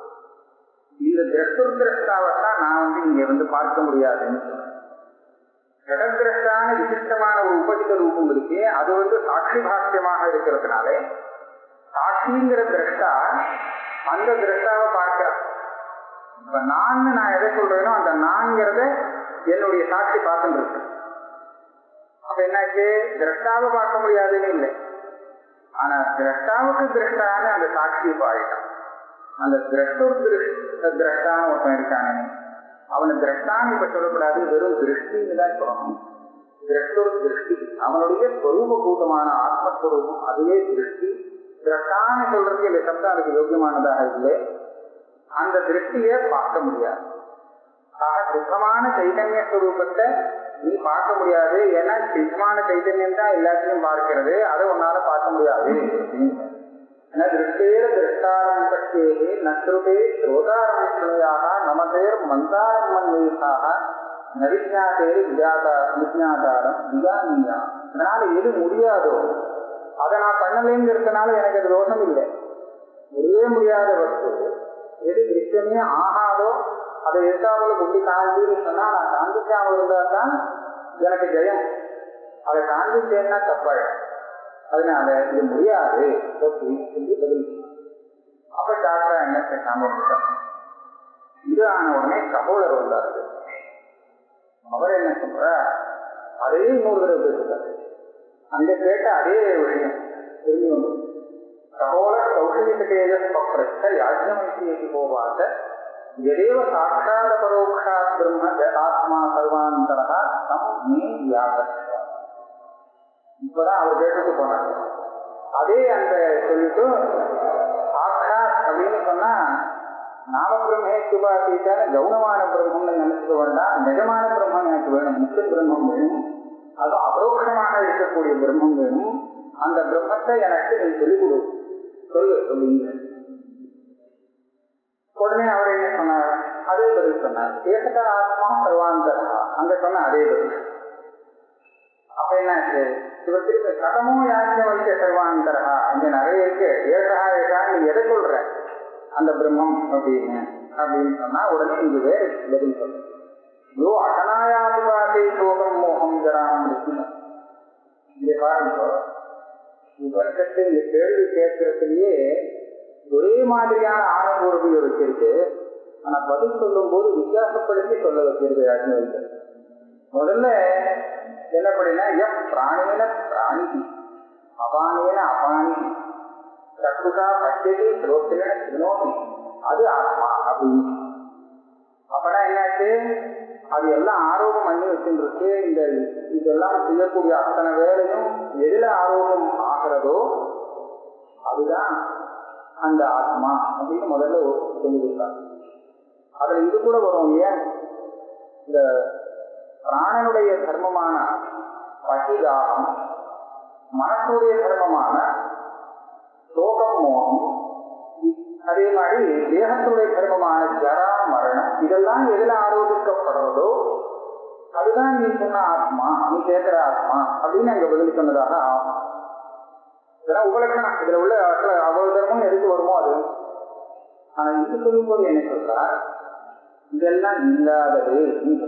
இந்த திரஷ்டூர் திரஷ்டாவைத்தான் நான் வந்து இங்க வந்து பார்க்க முடியாதுன்னு சொல்றேன். கடத்திரஷ்டான விசிஷ்டமான ஒரு உபதிக ரூபம் இருக்கு. அது வந்து சாட்சி பாஷ்யமாக இருக்கிறதுனால சாட்சிங்கிற திரஷ்டா அந்த திரஷ்டாவை பார்க்கிறான். இப்ப நான் நான் எதை சொல்றேனோ அந்த நான்கிறத என்னுடைய சாட்சி பார்த்துட்டு இருக்கு. அப்ப என்னாச்சு? திரஷ்டாவை பார்க்க முடியாதுன்னு இல்லை, ஆனா திரஷ்டாவுக்கு திரஷ்டான்னு அந்த சாட்சியை பாடிட்டான். அந்த திரஷ்டூர் திரஷ்டான்னு ஒருத்தன் இருக்கானே அவனை திரஷ்டான்னு இப்ப சொல்லக்கூடாது, வெறும் திருஷ்டின்னு தான் சொல்லணும். திரஷ்டூர் திருஷ்டி அவனுடைய ஸ்வரூபபூதமான ஆத்மஸ்வரூபம், அதுவே திருஷ்டி. திரஷ்டான்னு சொல்றதுக்கு இந்த சப்தம் அதுக்கு யோக்கியமானதாக இல்லை. அந்த திருஷ்டியை பார்க்க முடியாது. ஆக சுத்தமான சைதன்ய ஸ்வரூபத்தை நீ பார்க்க முடியாது. ஏன்னா சுத்தமான சைதன்யம் தான் எல்லாத்தையும் பார்க்கிறது, அதை உன்னால பார்க்க முடியாது. திருஷ்டேர திருஷ்டாரம் பற்றியே நஸ்ருதே ஸ்ரோதாரம் ஸ்ருணியாக நமதேர் மந்தாரம் மன்வீசாக நவிஜாதேர் விஜாதா விஜாதாரம் விஜானியா. அதனால எது முடியாதோ அதை நான் பண்ணலேங்கிறதுனால எனக்கு அது தோஷம் இல்லை. முடியவே முடியாத வஸ்து எது திருஷ்யமே ஆகாதோ அதை எதிர்த்தாவல குட்டி காண்பின்னு சொன்னா நான் காண்பிக்காமல் இருந்தா தான் எனக்கு ஜெயம். அதை காண்பிச்சேன்னா தப்பாயிடும். அதனால இது முடியாது அப்படின்னு சொல்லி பதில். அப்ப டாக்டர் என்ன பேசாம இருந்தார். இது ஆன உடனே கபோலர் வந்தாரு. அவர் என்ன சொல்ற, அதே இன்னொரு தடவை பேசுறாரு. அங்க கேட்ட அதே விஷயம் திரும்பி வந்து கபோலர் கௌஷலிக யாஜ்ஞவல்கியைக்கு போவாத எதேவ சாட்சாத பரோக்ஷா பிரம்ம ஆத்மா சர்வாந்தரா தம் மே வியாபர்ஷ. இப்பதான் அவர் கேட்டுட்டு போனாங்க. அதே அந்த சொல்லிட்டு சாட்சாத் அப்படின்னு சொன்னா நாம பிரம்மே சுபாசீட்டான கௌனமான பிரம்மம்னு நினைச்சுக்க வேண்டாம். நிஜமான பிரம்மம் எனக்கு வேணும், முக்கிய பிரம்மம் வேணும், அது அபரோக்ஷமாக இருக்கக்கூடிய பிரம்மம் வேணும். அந்த பிரம்மத்தை எனக்கு நீ சொல்லிக் கொடு சொல்லு சொல்லுங்க. உடனே அவர் என்ன சொன்னார்? அதே பதில் சொன்னார். ஏகதா ஆத்மா சர்வாந்தரா, அங்க சொன்ன அதே பதில். அப்ப என்னாச்சு? இவருக்கு கடமும் யாருக்கும் வைக்க சர்வாந்தரா இங்க நிறைய இருக்கு. ஏகா ஏகா நீ எதை சொல்ற அந்த பிரம்மம் அப்படின்னு அப்படின்னு சொன்னா உடனே இங்க வேற பதில் சொல்ற. யோ அகனாயாதிவாசை சோகம் மோகம் ஜராம். இந்த பாருங்க, உபனிஷத்து இந்த கேள்வி கேட்கறதுலயே ஒரே மாதிரியான ஆணுபூர்வியை வச்சிருக்கு. ஆனா பதில் சொல்லும் போது வித்தியாசப்படுத்தி சொல்ல வச்சிருக்கு அக்னிகள். முதல்ல என்ன பண்ணினா, எப் பிராணேன பிராணி அபானேன அபானி சக்குஷா பச்சதி ஸ்ரோத்திரேன சினோதி, அது ஆத்மா அப்படின்னு. அப்பனா என்னாச்சு, அது எல்லாம் ஆரோகம் பண்ணி வச்சுருக்கு. இந்த இதெல்லாம் செய்யக்கூடிய அத்தனை வேலையும் எதுல ஆரோகம் ஆகிறதோ அதுதான் அந்த ஆத்மா அப்படின்னு முதல்ல சொல்லியிருக்காங்க. அதுல இது கூட வரும் இல்லையா, இந்த பிராணனுடைய தர்மமான பசிதாகம், மனசுடைய தர்மமான சோகம் மோகம், அதே மாதிரி தேகத்துடைய தர்மமான ஜரா மரணம், இதெல்லாம் எதுல ஆரோபிக்கப்படுறதோ அதுதான் நீ சொன்ன ஆத்மா, நீ கேட்கிற ஆத்மா அப்படின்னு அங்க பதில் சொன்னதாக ஆகும். இதெல்லாம் உபலட்சணம். இதுல உள்ள அவ்வளவு தர்மம் எதுக்கு வருமோ அது. ஆனா இது சொல்லும் போது என்ன சொல்றார், இதெல்லாம் இல்லாதது.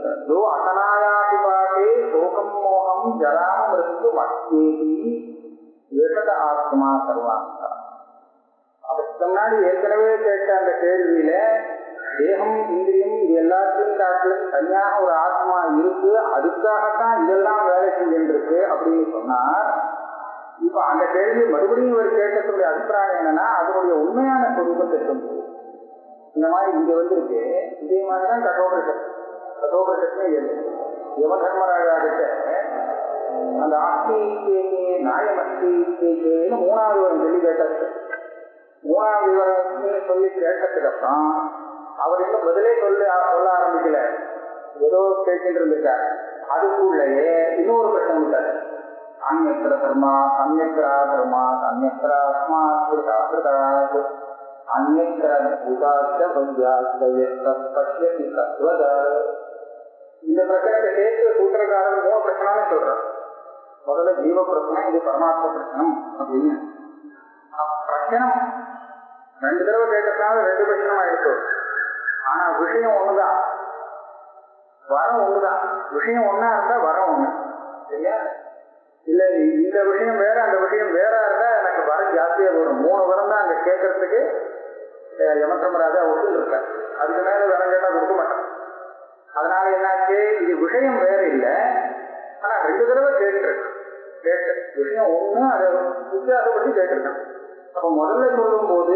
அசனாயாதிபாகே சோகம் மோகம் ஜராம் மிருத்து மத்தேதி ஏகத ஆத்மா சர்வாங்க. அதுக்கு முன்னாடி ஏற்கனவே கேட்ட அந்த கேள்வியில தேகம் இந்திரியம் இது எல்லாத்தையும் காட்டிலும் தனியாக ஒரு ஆத்மா இருக்கு, அதுக்காகத்தான் இதெல்லாம் வேலை செஞ்சிருக்கு அப்படின்னு சொன்னார். இப்ப அந்த கேள்வி மறுபடியும் இவர் கேட்டதுடைய அபிப்பிராயம் என்னன்னா, அதனுடைய உண்மையான சொரூபத்தை சொல்லுது. இந்த மாதிரி இங்க வந்திருக்கு. இதே மாதிரிதான் கட்டோபரிஷத் கட்டோபரிஷத்னே யம தர்மராஜா கிட்ட அந்த ஆஸ்தி கேகே நாயமஸ்தி கேகேன்னு மூணாவது ஒரு சொல்லி கேட்டது. மூணாவது விவரமே சொல்லி கேட்டதுக்கு அப்புறம் அவர் இன்னும் பதிலே சொல்லி சொல்ல ஆரம்பிக்கல, ஏதோ கேட்டுட்டு இருந்திருக்காரு. அதுக்குள்ளேயே இன்னொரு பிரச்சனை இருக்காரு. அந்நியத்திர தர்மா அந்நியத்திரா தர்மா அந்நியத்திரா ஆத்மா கிருதாகிருதாத் அந்நியத்திர பூதாச்ச பத்யாஸ்தயத்தி தத்வத. இந்த பிரச்சனையை சேர்த்து சூத்திரக்காரர் மூணு பிரச்சனை சொல்றார். முதல்ல ஜீவ பிரச்சனை, இது பரமாத்ம பிரச்சனம் அப்படின்னு. பிரச்சனம் ரெண்டு தடவை கேட்டதுனால ரெண்டு பிரச்சனை ஆயிடுச்சு. ஆனா விஷயம் ஒண்ணுதான், வரம் ஒண்ணுதான். விஷயம் ஒன்னா இருந்தா வரம் ஒண்ணு சரியா? இல்ல இந்த விஷயம் வேற அந்த விஷயம் வேற இருந்தா எனக்கு வரம் ஜாஸ்தியா வரும். மூணு வரம் தான் அங்க கேட்கறதுக்கு யமதர்மராஜா ஒன்று இருக்க. அதுக்கு மேல வரம் கேட்டா கொடுக்க மாட்டேன். அதனால என்னாச்சு, இது விஷயம் வேற இல்லை, ஆனா ரெண்டு தடவை கேட்டுருக்கேன். கேட்டு விஷயம் ஒண்ணு அதை வித்தியாசப்பட்டு கேட்டிருக்கேன். அப்ப முதல்ல சொல்லும் போது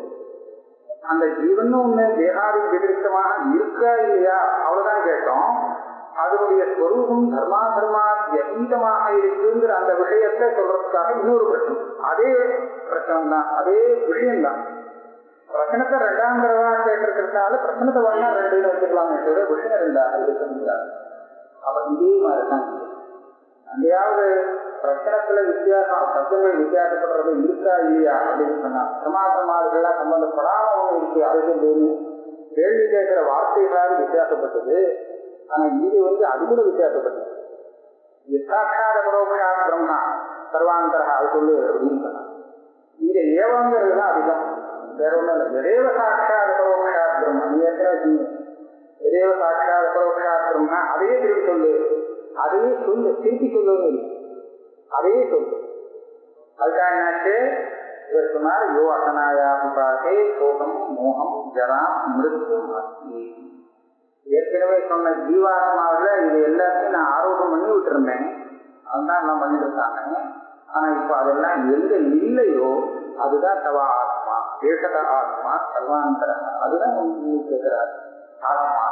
அந்த ஜீவன் ஒண்ணு தேகாதி விபரீதமாக இருக்கா இல்லையா அவ்வளவுதான் கேட்டோம். அதனுடைய ஸ்வரூபம் தர்மா தர்மா அதீதமாக இருக்குங்கிற அந்த விஷயத்தை சொல்றதுக்காக இன்னொரு பிரச்சனை, அதே பிரச்சனை தான், அதே விஷயம்தான். பிரச்சனத்தை ரெண்டாம் தடவை கேட்டிருக்கிறதுனால பிரச்சனத்தை வேணா ரெண்டு வச்சுக்கலாமே தவிர விஷயம் ரெண்டாக இருக்க முடியாது. அப்ப இதே மாதிரிதான் அங்கேயாவது பிரச்சனத்துல வித்தியாசம், சப்தங்கள் வித்தியாசப்படுறது இருக்கா இல்லையா அப்படின்னு சொன்னா சமாசமார்கள்லாம் சம்பந்தப்படாம ஒண்ணு இருக்கு. அதுக்கு கேள்வி கேட்கிற வார்த்தைகளாவது வித்தியாசப்பட்டது. ஆனா இங்க வந்து அது கூட வித்தியாசப்பட்டது. சாட்சாத பரோக்ஷா பிரம்மா சர்வாந்தரா அது சொல்லு அப்படின்னு சொன்னா இங்க ஏவங்கிறது தான் அதிகம், வேற ஒண்ணும் இல்லை. எதேவ சாட்சாத பரோக்ஷா பிரம்மா, நீ ஏற்கனவே எதேவ சாட்சாத பரோக்ஷா பிரம்மா அதையே திருப்பி சொல்லு, அதையே சொல்லு, திருப்பி சொல்லணும் இல்லை, அதையே சொல்லு. அதுக்காக என்னாச்சு, இவர் சொன்னார் யோ அசனாயாமுகாகே சோகம் மோகம் ஜராம் மிருத்து மஸ்தி. ஏற்கனவே சொன்ன ஜீவாத்மாவில் இது எல்லாத்தையும் நான் ஆரோக்கியம் பண்ணி விட்டு இருந்தேன், அதுதான் எல்லாம் பண்ணிட்டு இருக்காங்க. ஆனா இப்ப அதெல்லாம் எங்க இல்லையோ அதுதான் தவ ஆத்மா, ஏகத ஆத்மா சர்வாந்தர, அதுதான் கேட்கிறார் ஆத்மா.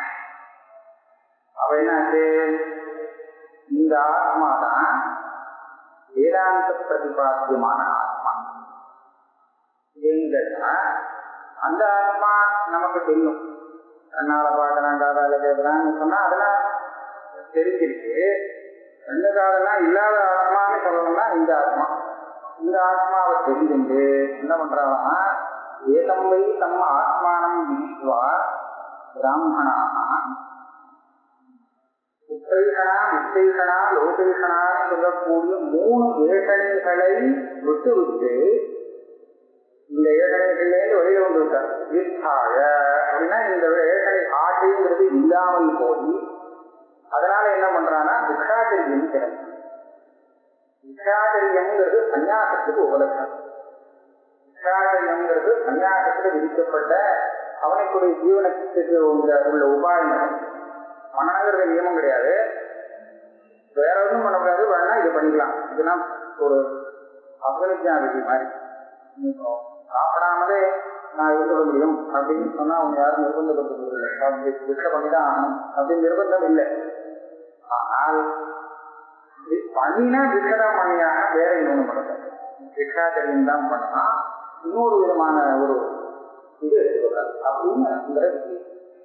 அப்ப என்னாச்சு, இந்த ஆத்மா தான் வேதாந்த பிரதிபாத்தியமான ஆத்மா. ஏன்னா அந்த ஆத்மா நமக்கு தெரியும், கண்ணால பார்க்கலாம் காதால கேட்கலான்னு சொன்னா அதெல்லாம் தெரிஞ்சிருக்கு. ரெண்டு காதெல்லாம் இல்லாத ஆத்மான்னு சொல்லணும்னா இந்த ஆத்மா, இந்த ஆத்மாவை தெரிஞ்சுட்டு என்ன பண்றாங்கன்னா ஏதம் வை தம்ம ஆத்மானம் விதித்வா பிராமணாக உத்தைஷனா வித்தைஷனா லோகேஷனான்னு சொல்லக்கூடிய மூணு ஏகனைகளை விட்டு விட்டு இந்த ஏகனைகள்லேருந்து வெளியே வந்து விட்டார். வித்தாய அப்படின்னா இந்த ஏகனை ஆட்டைங்கிறது இல்லாமல் போய் அதனால என்ன பண்றான்னா பிக்ஷாச்சரியம் கிடைக்கும். பிக்ஷாச்சரியம்ங்கிறது சன்னியாசத்துக்கு உபலட்சணம். பிக்ஷாச்சரியம்ங்கிறது சன்னியாசத்துல விதிக்கப்பட்ட அவனுக்குரிய ஜீவனத்துக்கு உள்ள உபாயம். மனங்கிறது நியமம் கிடையாது. வேற ஒன்றும் பண்ணக்கூடாது, வேணா இது பண்ணிக்கலாம். இதெல்லாம் ஒரு அபகனிஜா விதி மாதிரி. சாப்பிடாமலே நான் இது சொல்ல முடியும் அப்படின்னு சொன்னா அவங்க யாரும் நிர்பந்தப்படுத்த விட்ட பண்ணிதான் ஆகணும் அப்படின்னு நிர்பந்தம் இல்லை. ஆனால் பண்ணினா பிக்ஷதா பண்ணியாக வேற இன்னொன்று பண்ணுறது பிக்ஷாச்சரியம் தான் பண்ணா இன்னொரு விதமான ஒரு இது எடுத்துக்கூடாது அப்படின்னு விதி.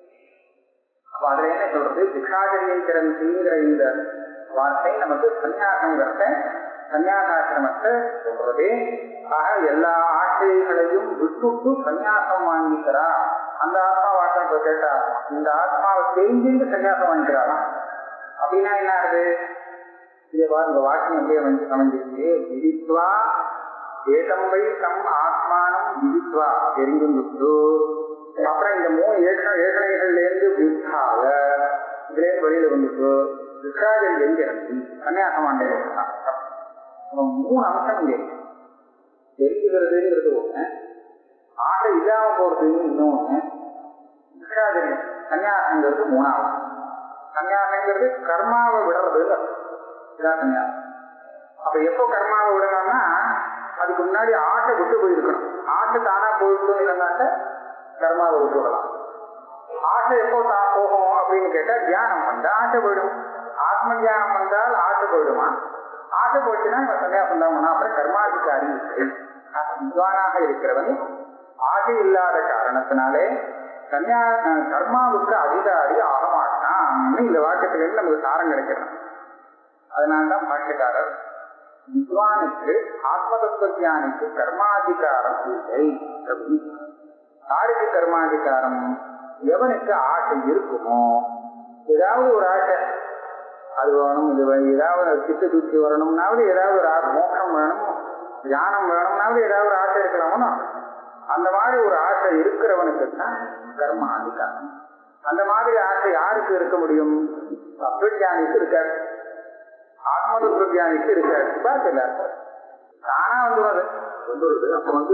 அப்ப அதுல என்ன சொல்றது, பிக்ஷாச்சரியங்கிற இந்த வார்த்தை நமக்கு சன்னியாசங்கிறத சன்னியாசாசிரமத்தை சொல்றது. ஆக எல்லா ஆசைகளையும் விட்டுட்டு சன்னியாசம் வாங்கிக்கிறா. அந்த ஆத்மா வார்த்தை இப்ப கேட்டா இந்த ஆத்மாவை தெரிஞ்சுட்டு சன்னியாசம் வாங்கிக்கிறாராம். அப்படின்னா என்ன ஆகுது, இதை இந்த வாக்கியம் எப்படியே வந்து அமைஞ்சிருக்கு. விதித்வா ஏதம்பை தம் ஆத்மானம் விதித்வா தெரிஞ்சுட்டு அப்புறம் இந்த மூணு ஏற்ற ஏகனைகள்ல இருந்து வித்தாக இதுல இருந்து வெளியில வந்துட்டு விக்ராஜல் எங்க இருந்து சன்னியாசம் வாங்க மூணு அம்சம் இங்க இருக்கு. தெரிஞ்சுக்கிறதுங்கிறது ஒண்ணு, ஆசை இல்லாம போறதுன்னு இன்னொன்னு, விக்ராஜல் சன்னியாசங்கிறது மூணாவது. சன்னியாசங்கிறது கர்மாவை விடுறது இதான் சன்னியாசம். அப்ப எப்போ கர்மாவை விடலாம்னா அதுக்கு முன்னாடி ஆசை விட்டு போயிருக்கணும். ஆசை தானா போயிட்டு இல்லைன்னாக்க கர்மாவை விட்டு விடலாம். ஆசை எப்போ தான் போகும் அப்படின்னு கேட்டா தியானம் பண்ணா ஆசை போயிடும். ஆத்ம தியானம் பண்ணால் ஆசை போயிடுமா? ஆசை போச்சுன்னா இவன் சன்னியாசம் தான் பண்ணா. அப்புறம் கர்மாதிகாரி வித்வானாக இருக்கிறவன் ஆசை இல்லாத காரணத்தினாலே சன்னியா கர்மாவுக்கு அதிகாரி ஆக மாட்டான். இந்த வாக்கியத்திலிருந்து நமக்கு சாரம் கிடைக்கிறான். அதனால்தான் பாஷ்யக்காரர் வித்வானுக்கு ஆத்ம தத்துவஞானிக்கு கர்மாதிகாரம் இல்லை அப்படின்னு. யாருக்கு கர்மாதிகாரம்? எவனுக்கு ஆசை இருக்குமோ, ஏதாவது ஒரு ஆசை அது வேணும் இது ஏதாவது சித்து தூக்கி வரணும்னாவது, ஏதாவது ஒரு மோட்சம் வேணும் தியானம் வேணும்னாவது ஏதாவது ஒரு ஆசை இருக்கலாமோ, அந்த மாதிரி ஒரு ஆசை இருக்கிறவனுக்கு தான் கர்மாதிகாரம். அந்த மாதிரி ஆசை யாருக்கு இருக்க முடியும்? தத்துவஞானிக்கு இருக்காது, ஆத்ம தத்துவஞானிக்கு இருக்காது. பார்க்கல தானா வந்துடுறது கொண்டு வருது. அப்ப வந்து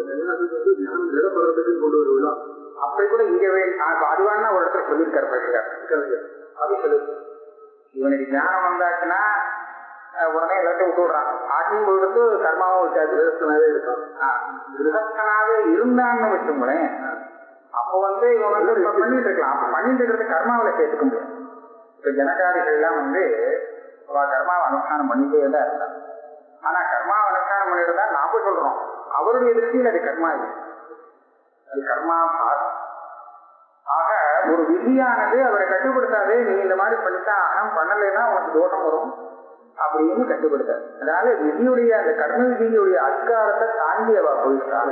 கொண்டு வருவா அப்படி கூட இங்க அது வேணா ஒரு இடத்துல சொல்லியிருக்காரு பேசுறாரு. அது சொல்லு இவனுக்கு ஞானம் வந்தாச்சுன்னா உடனே எல்லாத்தையும் விட்டு விடுறான். ஆட்சியும் போயிடுத்து கர்மாவும் விட்டாது. கிரகஸ்தனாவே இருக்கான். கிரகஸ்தனாவே இருந்தான்னு வச்சுங்களேன். அப்போ வந்து இவன் வந்து பண்ணிட்டு இருக்கலாம். அப்ப பண்ணிட்டு இருக்கிறது கர்மாவில சேர்த்துக்க முடியும். இப்ப ஜனகாரிகள் எல்லாம் வந்து கர்மாவை அனுஷ்டானம் பண்ணிட்டே தான் இருந்தாங்க. ஆனா கர்மாவை அனுஷ்டானம் பண்ணிட்டு தான் நாம சொல்றோம். அவருடைய திருஷ்டியில் அது கர்மா இல்லை, அது கர்மா பாஸ். ஆக ஒரு விதியானது அவரை கட்டுப்படுத்தாதே, நீ இந்த மாதிரி பண்ணித்தான் ஆகணும், பண்ணலைன்னா உனக்கு தோஷம் வரும் அப்படின்னு கட்டுப்படுத்தாது. அதனால விதியுடைய அந்த கர்ம விதியுடைய அதிகாரத்தை தாண்டி அவ போயிட்டாங்க.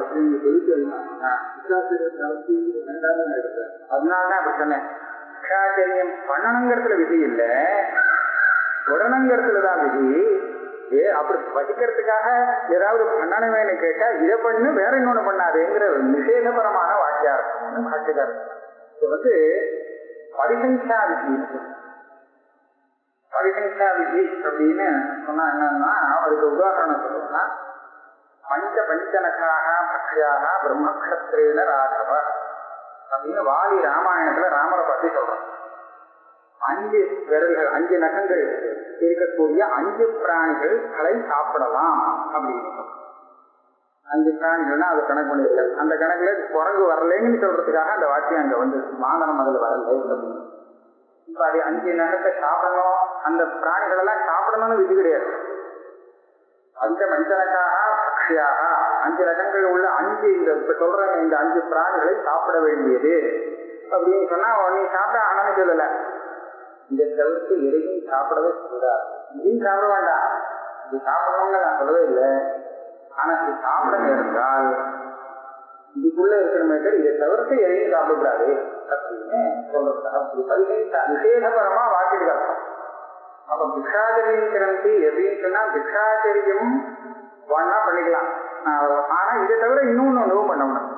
அதனாலதான் அப்படி சொன்னேன். பிக்ஷாச்சரியம் பண்ணணுங்கிறதுல விதி இல்லை, உடனங்கிறதுலதான் விதி. ஏ அப்படி வசிக்கிறதுக்காக ஏதாவது பண்ணணுமேனு கேட்டா இதை பண்ணு வேற இன்னொன்னு பண்ணாதேங்கிற நிஷேதபரமான வாக்கியார்த்தம் வாக்கியதார்த்தம். இது வந்து பரிசங்கியா விதி. பரிசங்கியா விதி அப்படின்னு சொன்னா என்னன்னா, அவருக்கு உதாரணம் சொல்லுவோம்னா, பஞ்ச பஞ்சனக்காக பக்ஷியாக பிரம்மக்ஷத்திரேன ராகவ அப்படின்னு வாலி ராமாயணத்துல ராமரை பத்தி சொல்றோம். அஞ்சு விரல்கள் அஞ்சு நகங்கள் இருக்கக்கூடிய அஞ்சு பிராணிகளை சாப்பிடலாம் அப்படின்னு. அஞ்சு பிராணிகள்னா அது கணக்கு பண்ணிருக்காரு. அந்த கணக்குல குரங்கு வரலைன்னு சொல்றதுக்காக அந்த வாக்கியம் அங்க வந்து மாதனம் அதுல வரல அப்படின்னு. இப்ப அது அஞ்சு நகத்தை சாப்பிடணும், அந்த பிராணிகள் எல்லாம் சாப்பிடணும்னு விதி கிடையாது. பஞ்ச பஞ்சனக்காக பக்ஷியாக அஞ்சு ரகங்கள் உள்ள அஞ்சு இந்த இப்ப சொல்ற இந்த அஞ்சு பிராணிகளை சாப்பிட வேண்டியது அப்படின்னு சொன்னா நீ சாப்பிட ஆனன்னு சொல்லல. இதை தவிர்த்து எதையும் சாப்பிடவே கூடாது. இதையும் சாப்பிட வேண்டாம், இது சாப்பிடணும்னு நான் சொல்லவே இல்லை. ஆனா இது சாப்பிட நேர்ந்தால் இதுக்குள்ள இருக்கணுமே இதை தவிர்த்து எதையும் சாப்பிடக்கூடாது அப்படின்னு சொல்றது விசேஷபரமா வாக்கிட்டு அர்த்தம். அப்ப பிக்ஷாச்சரியம் கிரந்தி எப்படின்னு சொன்னா பிக்ஷாச்சரியம் ஒன்னா பண்ணிக்கலாம், ஆனா இதை தவிர இன்னொன்னு ஒன்றும் பண்ணணும்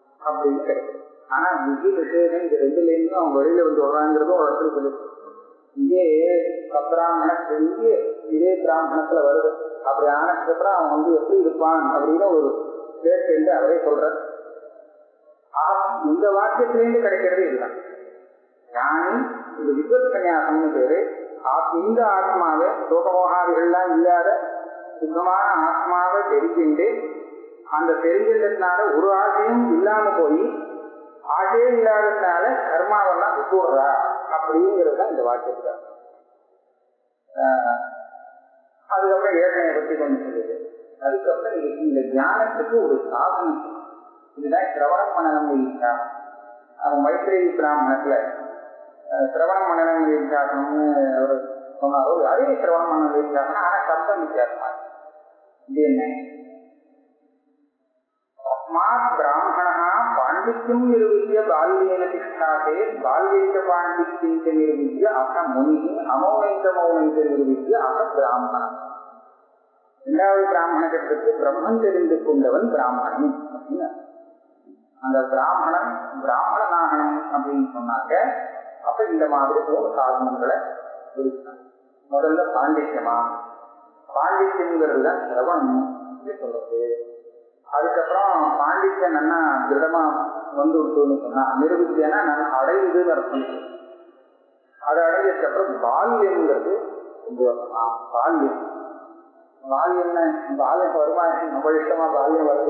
அப்படின்னு கிடைக்கும். ஆனா விதி விசேஷம் இந்த ரெண்டுல இருந்தும் அவங்க வெளியில வந்து வர்றாங்கிறதும் ஒரு இடத்துல சொல்லி இதே பிராமண பெரிய இதே பிராமணத்துல வருது. அப்படி ஆனதுக்கு அப்புறம் அவன் வந்து எப்படி இருப்பான் அப்படின்னு ஒரு கேட்டு என்று அவரே சொல்றார். இந்த வாக்கியத்திலேருந்து கிடைக்கிறது இதுதான். ஞானி இந்த வித்வத் சன்னியாசம்னு பேரு. இந்த ஆத்மாவை சோகமோகாதிகள்லாம் இல்லாத சுத்தமான ஆத்மாவை தெரிஞ்சுட்டு அந்த தெரிஞ்சதுனால ஒரு ஆசையும் இல்லாம போய் ஆசையே இல்லாததுனால கர்மாவெல்லாம் விட்டுடுறா அப்படிங்கிறது தான் இந்த வாக்கியத்துல. அதுக்கப்புறம் ஏழனையை பற்றி கொண்டு சொல்லுது. அதுக்கப்புறம் இந்த ஞானத்துக்கு ஒரு சாதனம். இதுதான் சிரவணம் மனநம் இல்லா. அவன் மைத்ரேயி பிராமணத்துல சிரவணம் மனநம் இல்லாக்கணும்னு அவர் சொன்னாரோ அதே சிரவணம் மனநம் இல்லாக்கணும். ஆனா சப்தம் வித்தியாசமா இது என்ன? தஸ்மாத் பிராமணா பாண்டித்யம் நிரூபித்திய பால்யேன திஷ்டாதே பால்யைச்ச பாண்டித்யஞ்ச நிரூபித்திய அக முனி அமௌனைச்ச மௌனைச்ச நிரூபித்திய அக பிராமணன். இரண்டாவது பிராமண கட்டத்துக்கு பிரம்மன் தெரிந்து கொண்டவன் பிராமணன் அப்படின்னு. அந்த பிராமணன் பிராமணனாகணும் அப்படின்னு சொன்னாங்க. அப்ப இந்த மாதிரி மூணு சாதனங்களை விடுத்தாங்க. முதல்ல பாண்டித்யமா, பாண்டித்யங்கிறது தான் சிரவணம் சொல்றது. அதுக்கப்புறம் பாண்டித்யம் நல்லா திருடமா வந்து விட்டுன்னு சொன்னா நிரூபித்தியன்னா நான் அடையுதுன்னு அர்த்தம். அதை அடைஞ்சதுக்கு அப்புறம் பால்யம்ங்கிறது பால்யம். பால்யம்னா பால்யம் வருமானம் நம்ம இஷ்டமா பால்யம் வருது.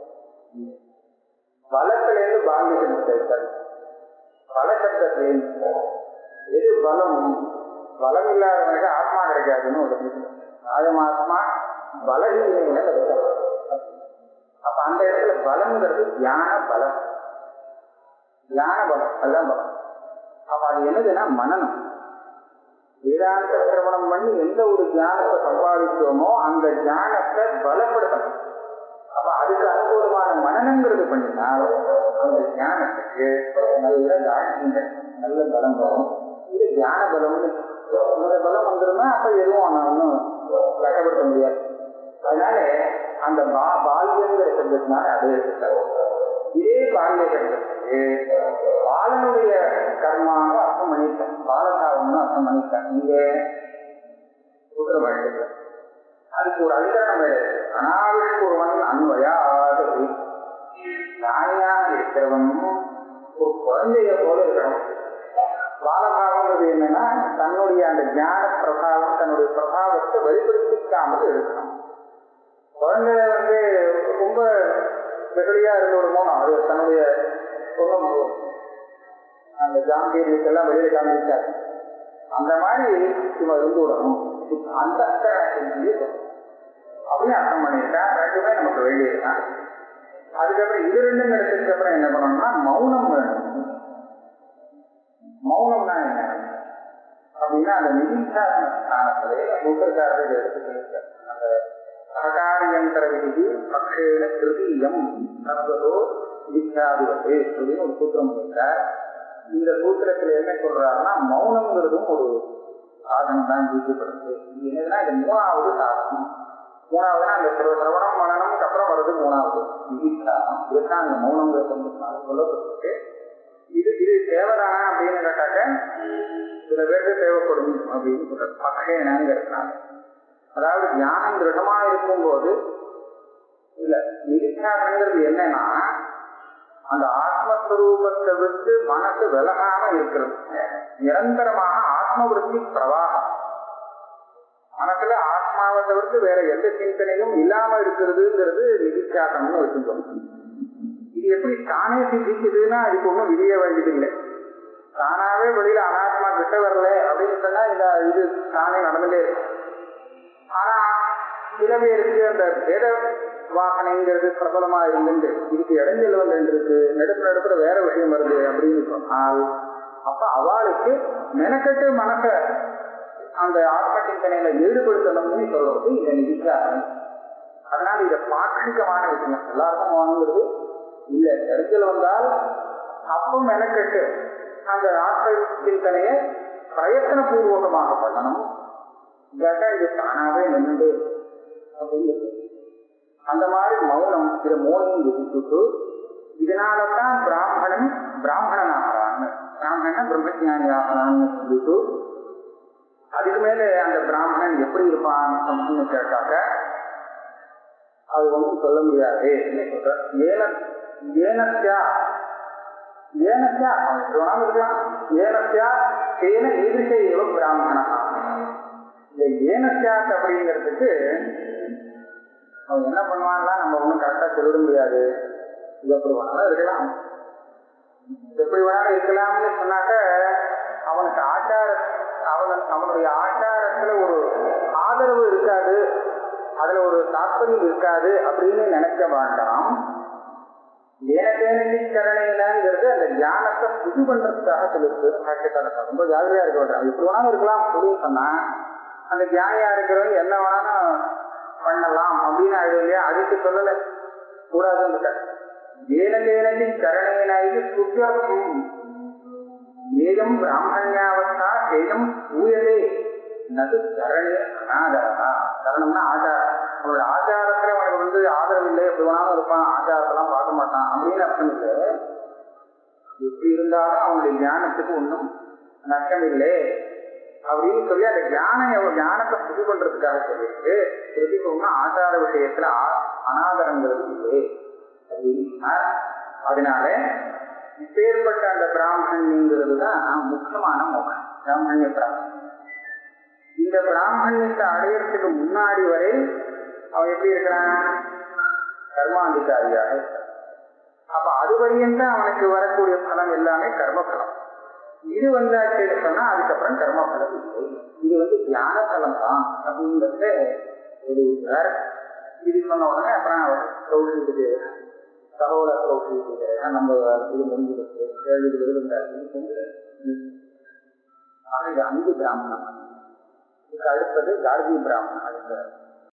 பலத்திலேருந்து பால்ய சப்தத்தை பல சப்தத்திலேருந்து எது பலம் பலம் இல்லாதவனுக்கு ஆத்மா கிடைக்காதுன்னு ஒரு ஆயம் ஆத்மா பலகீன. அப்ப அந்த இடத்துல பலம்ங்கிறது தியான பலம், தியான பலம் அதுதான் பலம். அப்ப அது என்னதுன்னா மனனம். வேதாந்த சிரவணம் பண்ணி எந்த ஒரு தியானத்தை சம்பாதிச்சோமோ அந்த தியானத்தை பலப்படுத்தணும். அப்ப அதுக்கு அனுகூலமான மனநங்கிறது பண்ணினால் அந்த தியானத்துக்கு நல்ல தாட்சியம் நல்ல பலம் வரும். இது தியான பலம்னு பலம் வந்துருந்தா அப்ப எதுவும் நான் ஒன்றும் கட்டப்படுத்த முடியாது. அதனால அந்த பா பால்யங்கிற சப்தத்தினால அது இதே பால்ய சப்தத்துக்கு பாலனுடைய கர்மாவை அர்த்தம் பண்ணிட்டேன், பாலகாவம்னு அர்த்தம் பண்ணிட்டேன். நீங்க குற்றவாளிகள் அதுக்கு ஒரு அதிகாரம் வேறு. அனாவிஷ்குருவன் அன்வயாது ஞானியாக இருக்கிறவனும் ஒரு குழந்தைய போல இருக்கணும். பாலபாவங்கிறது என்னன்னா தன்னுடைய அந்த ஞான பிரபாவம் தன்னுடைய பிரபாவத்தை வெளிப்படுத்திக்காமல் இருக்கணும். குழந்தைய வந்து ரொம்ப வெகுளியா இருந்தோடுமோ அது தன்னுடைய அந்த ஜாம்பீரியத்தெல்லாம் வெளியில காமிச்சாரு. அந்த மாதிரி இவன் இருந்து விடணும். அந்த அப்படின்னு அர்த்தம் பண்ணியிருக்கா. ரெண்டுமே நமக்கு வேண்டியிருக்கான். அதுக்கப்புறம் இது ரெண்டும் கிடைச்சதுக்கு அப்புறம் என்ன பண்ணணும்னா மௌனம் வேணும். மௌனம்னா என்ன அப்படின்னா அந்த நிதிஷ்டானத்திலே சூத்திரக்காரர்கள் எடுத்துக்கிட்டு அந்த சகாரியந்திர விதி பக்ஷேன திருதீயம் தத்வதோ வித்யாதிபதி அப்படின்னு ஒரு சூத்திரம் பண்ணியிருக்கார். இந்த சூத்திரத்துல என்ன சொல்றாருன்னா மௌனம்ங்கிறதும் ஒரு சாதனம் தான் ஜீவிக்கப்படுது. இது என்னதுன்னா இது மூணாவது சாதனம். மூணாவதுனா அந்த சிரவணம் மனநம்க்கு அப்புறம் வருது மூணாவது விதிஷ்டானம். இதுதான் அந்த மௌனங்கிற சம்பந்தத்தினால சொல்லப்பட்டிருக்கு. இது இது தேவைதானா அப்படின்னு கேட்டாக்க சில பேருக்கு தேவைப்படும் அப்படின்னு சொல்ற பக்ஷேனங்கிறதுனால. அதாவது தியானம் திருடமா இருக்கும் போது இல்ல நிதிஷ்டானங்கிறது என்னன்னா அந்த ஆத்மஸ்வரூபத்தை விட்டு மனசு விலகாம இருக்கிறது. நிரந்தரமாக ஆத்மவிருத்தி பிரவாகம் மனசுல ஆத்மாவை தவிர்த்து வேற எந்த சிந்தனையும் இல்லாம இருக்கிறதுங்கிறது நிதிஷ்டானம்னு வச்சுக்கோங்க. இது எப்படி தானே சித்திக்குதுன்னா அதுக்கு ஒன்றும் விதிய வேண்டியது இல்லை. தானாவே வெளியில அனாத்மா கிட்ட வரல அப்படின்னு சொன்னா இந்த இது தானே நடந்துட்டே இருக்கு. ஆனா சில பேருக்கு அந்த வேத வாசனைங்கிறது பிரபலமா இருந்து இதுக்கு இடைஞ்சல் வந்து இருக்கு, நடுப்பு நடுப்புற வேற விஷயம் வருது அப்படின்னு சொன்னால் அப்ப அவளுக்கு மெனக்கட்டு மனச அந்த ஆத்ம சிந்தனையில ஈடுபடுத்தணும்னு சொல்றது இதை நிதிக்காக. அதனால இதை பாட்சிகமான விஷயம் எல்லாருக்கும் வாங்குறது இல்ல. இடைஞ்சல் வந்தால் அப்போ மெனக்கட்டு அந்த ஆத்ம சிந்தனையை பிரயத்தன பூர்வகமாக பண்ணணும். இல்லாட்டா இது தானாவே நின்று அப்படிங்கிறது. அந்த மாதிரி மௌனம் இதை மௌனம் விதிச்சுட்டு இதனாலதான் பிராமணன் பிராமணன் ஆகிறான்னு பிராமணன் பிரம்மஜானி ஆகிறான்னு சொல்லிட்டு அதுக்கு மேல அந்த பிராமணன் எப்படி இருப்பான் அப்படின்னு கேட்டாக்க அது ஒன்றும் சொல்ல முடியாது. என்ன சொல்ற ஏன ஏனத்தியா ஏனத்தியா அவன் எப்படி வேணாலும் இருக்கலாம். ஏனத்தியா தேன எதிர்க்கையோ பிராமணா. இந்த ஏனத்தியாத் அப்படிங்கிறதுக்கு அவன் என்ன பண்ணுவான்னா நம்ம ஒன்றும் கரெக்டா சொல்லிட முடியாது. இது எப்படி வேணாலும் இருக்கலாம், எப்படி வேணாலும் இருக்கலாம்னு சொன்னாக்க அவனுக்கு ஆச்சார அவன் அவனுடைய ஆச்சாரத்துல ஒரு ஆதரவு இருக்காது, அதுல ஒரு தாற்பயம் இருக்காது அப்படின்னு நினைக்க வேண்டாம். ஏனக்கேனி கரணையிலங்கிறது அந்த ஞானத்தை புது பண்றதுக்காக சொல்லிருக்கு. ரொம்ப ஜாகிரதையா இருக்க வேண்டாம். எப்படி வேணாலும் இருக்கலாம் அப்படின்னு சொன்னா அந்த ஞானியா இருக்கிறவங்க என்ன வேணாலும் பண்ணலாம் அப்படின்னு ஆயிடும் இல்லையா? அதுக்கு சொல்லல கூடாதுன்னு ஏனக்கேனி கரணையினாய்க்கு சுத்தம் ஏகம் பிராமணியாவஸ்தா ஏகம் ஊயதே நது கரணே அனாதரா. கரணம்னா ஆச்சாரம். அவனோட ஆச்சாரத்துல அவனுக்கு வந்து ஆதரவு இல்லை, எப்படி வேணாலும் இருப்பான், ஆச்சாரத்தெல்லாம் பார்க்க மாட்டான் அப்படின்னு அர்த்தம் இல்லை. எப்படி இருந்தாலும் அவனுடைய ஞானத்துக்கு ஒன்றும் நஷ்டம் இல்லை அப்படின்னு சொல்லி அந்த ஞானம் ஞானத்தை புது பண்றதுக்காக சொல்லிட்டு திருப்பி சொன்னா ஆச்சார விஷயத்துல அனாதரங்கிறது இல்லை அப்படின்னா அதனால இப்பேற்பட்ட அந்த பிராமணியங்கிறது தான் முக்கியமான மோகம். பிராமணிய பிராமணன் இந்த பிராமணியத்தை அடையறதுக்கு முன்னாடி வரை அவன் எப்படி இருக்கிறான்? கர்மாதிகாரியாக இருக்கிறான். அப்ப அது வரையும் தான் அவனுக்கு வரக்கூடிய பலம் எல்லாமே கர்மபலம். இது வந்தாச்சுன்னு சொன்னா அதுக்கப்புறம் கர்மபலம் இல்லை. இது வந்து தியான பலம் தான் அப்படிங்கிறது ஒரு இது சொன்ன உடனே அப்புறம் அவர் கௌஷிக்கு சகோதர கௌஷிக்கு நம்ம இது முடிஞ்சிருக்கு ஏழு விருந்தாச்சு. இது அஞ்சு பிராமணன். இதுக்கு அடுத்தது கார்கி பிராமணன்.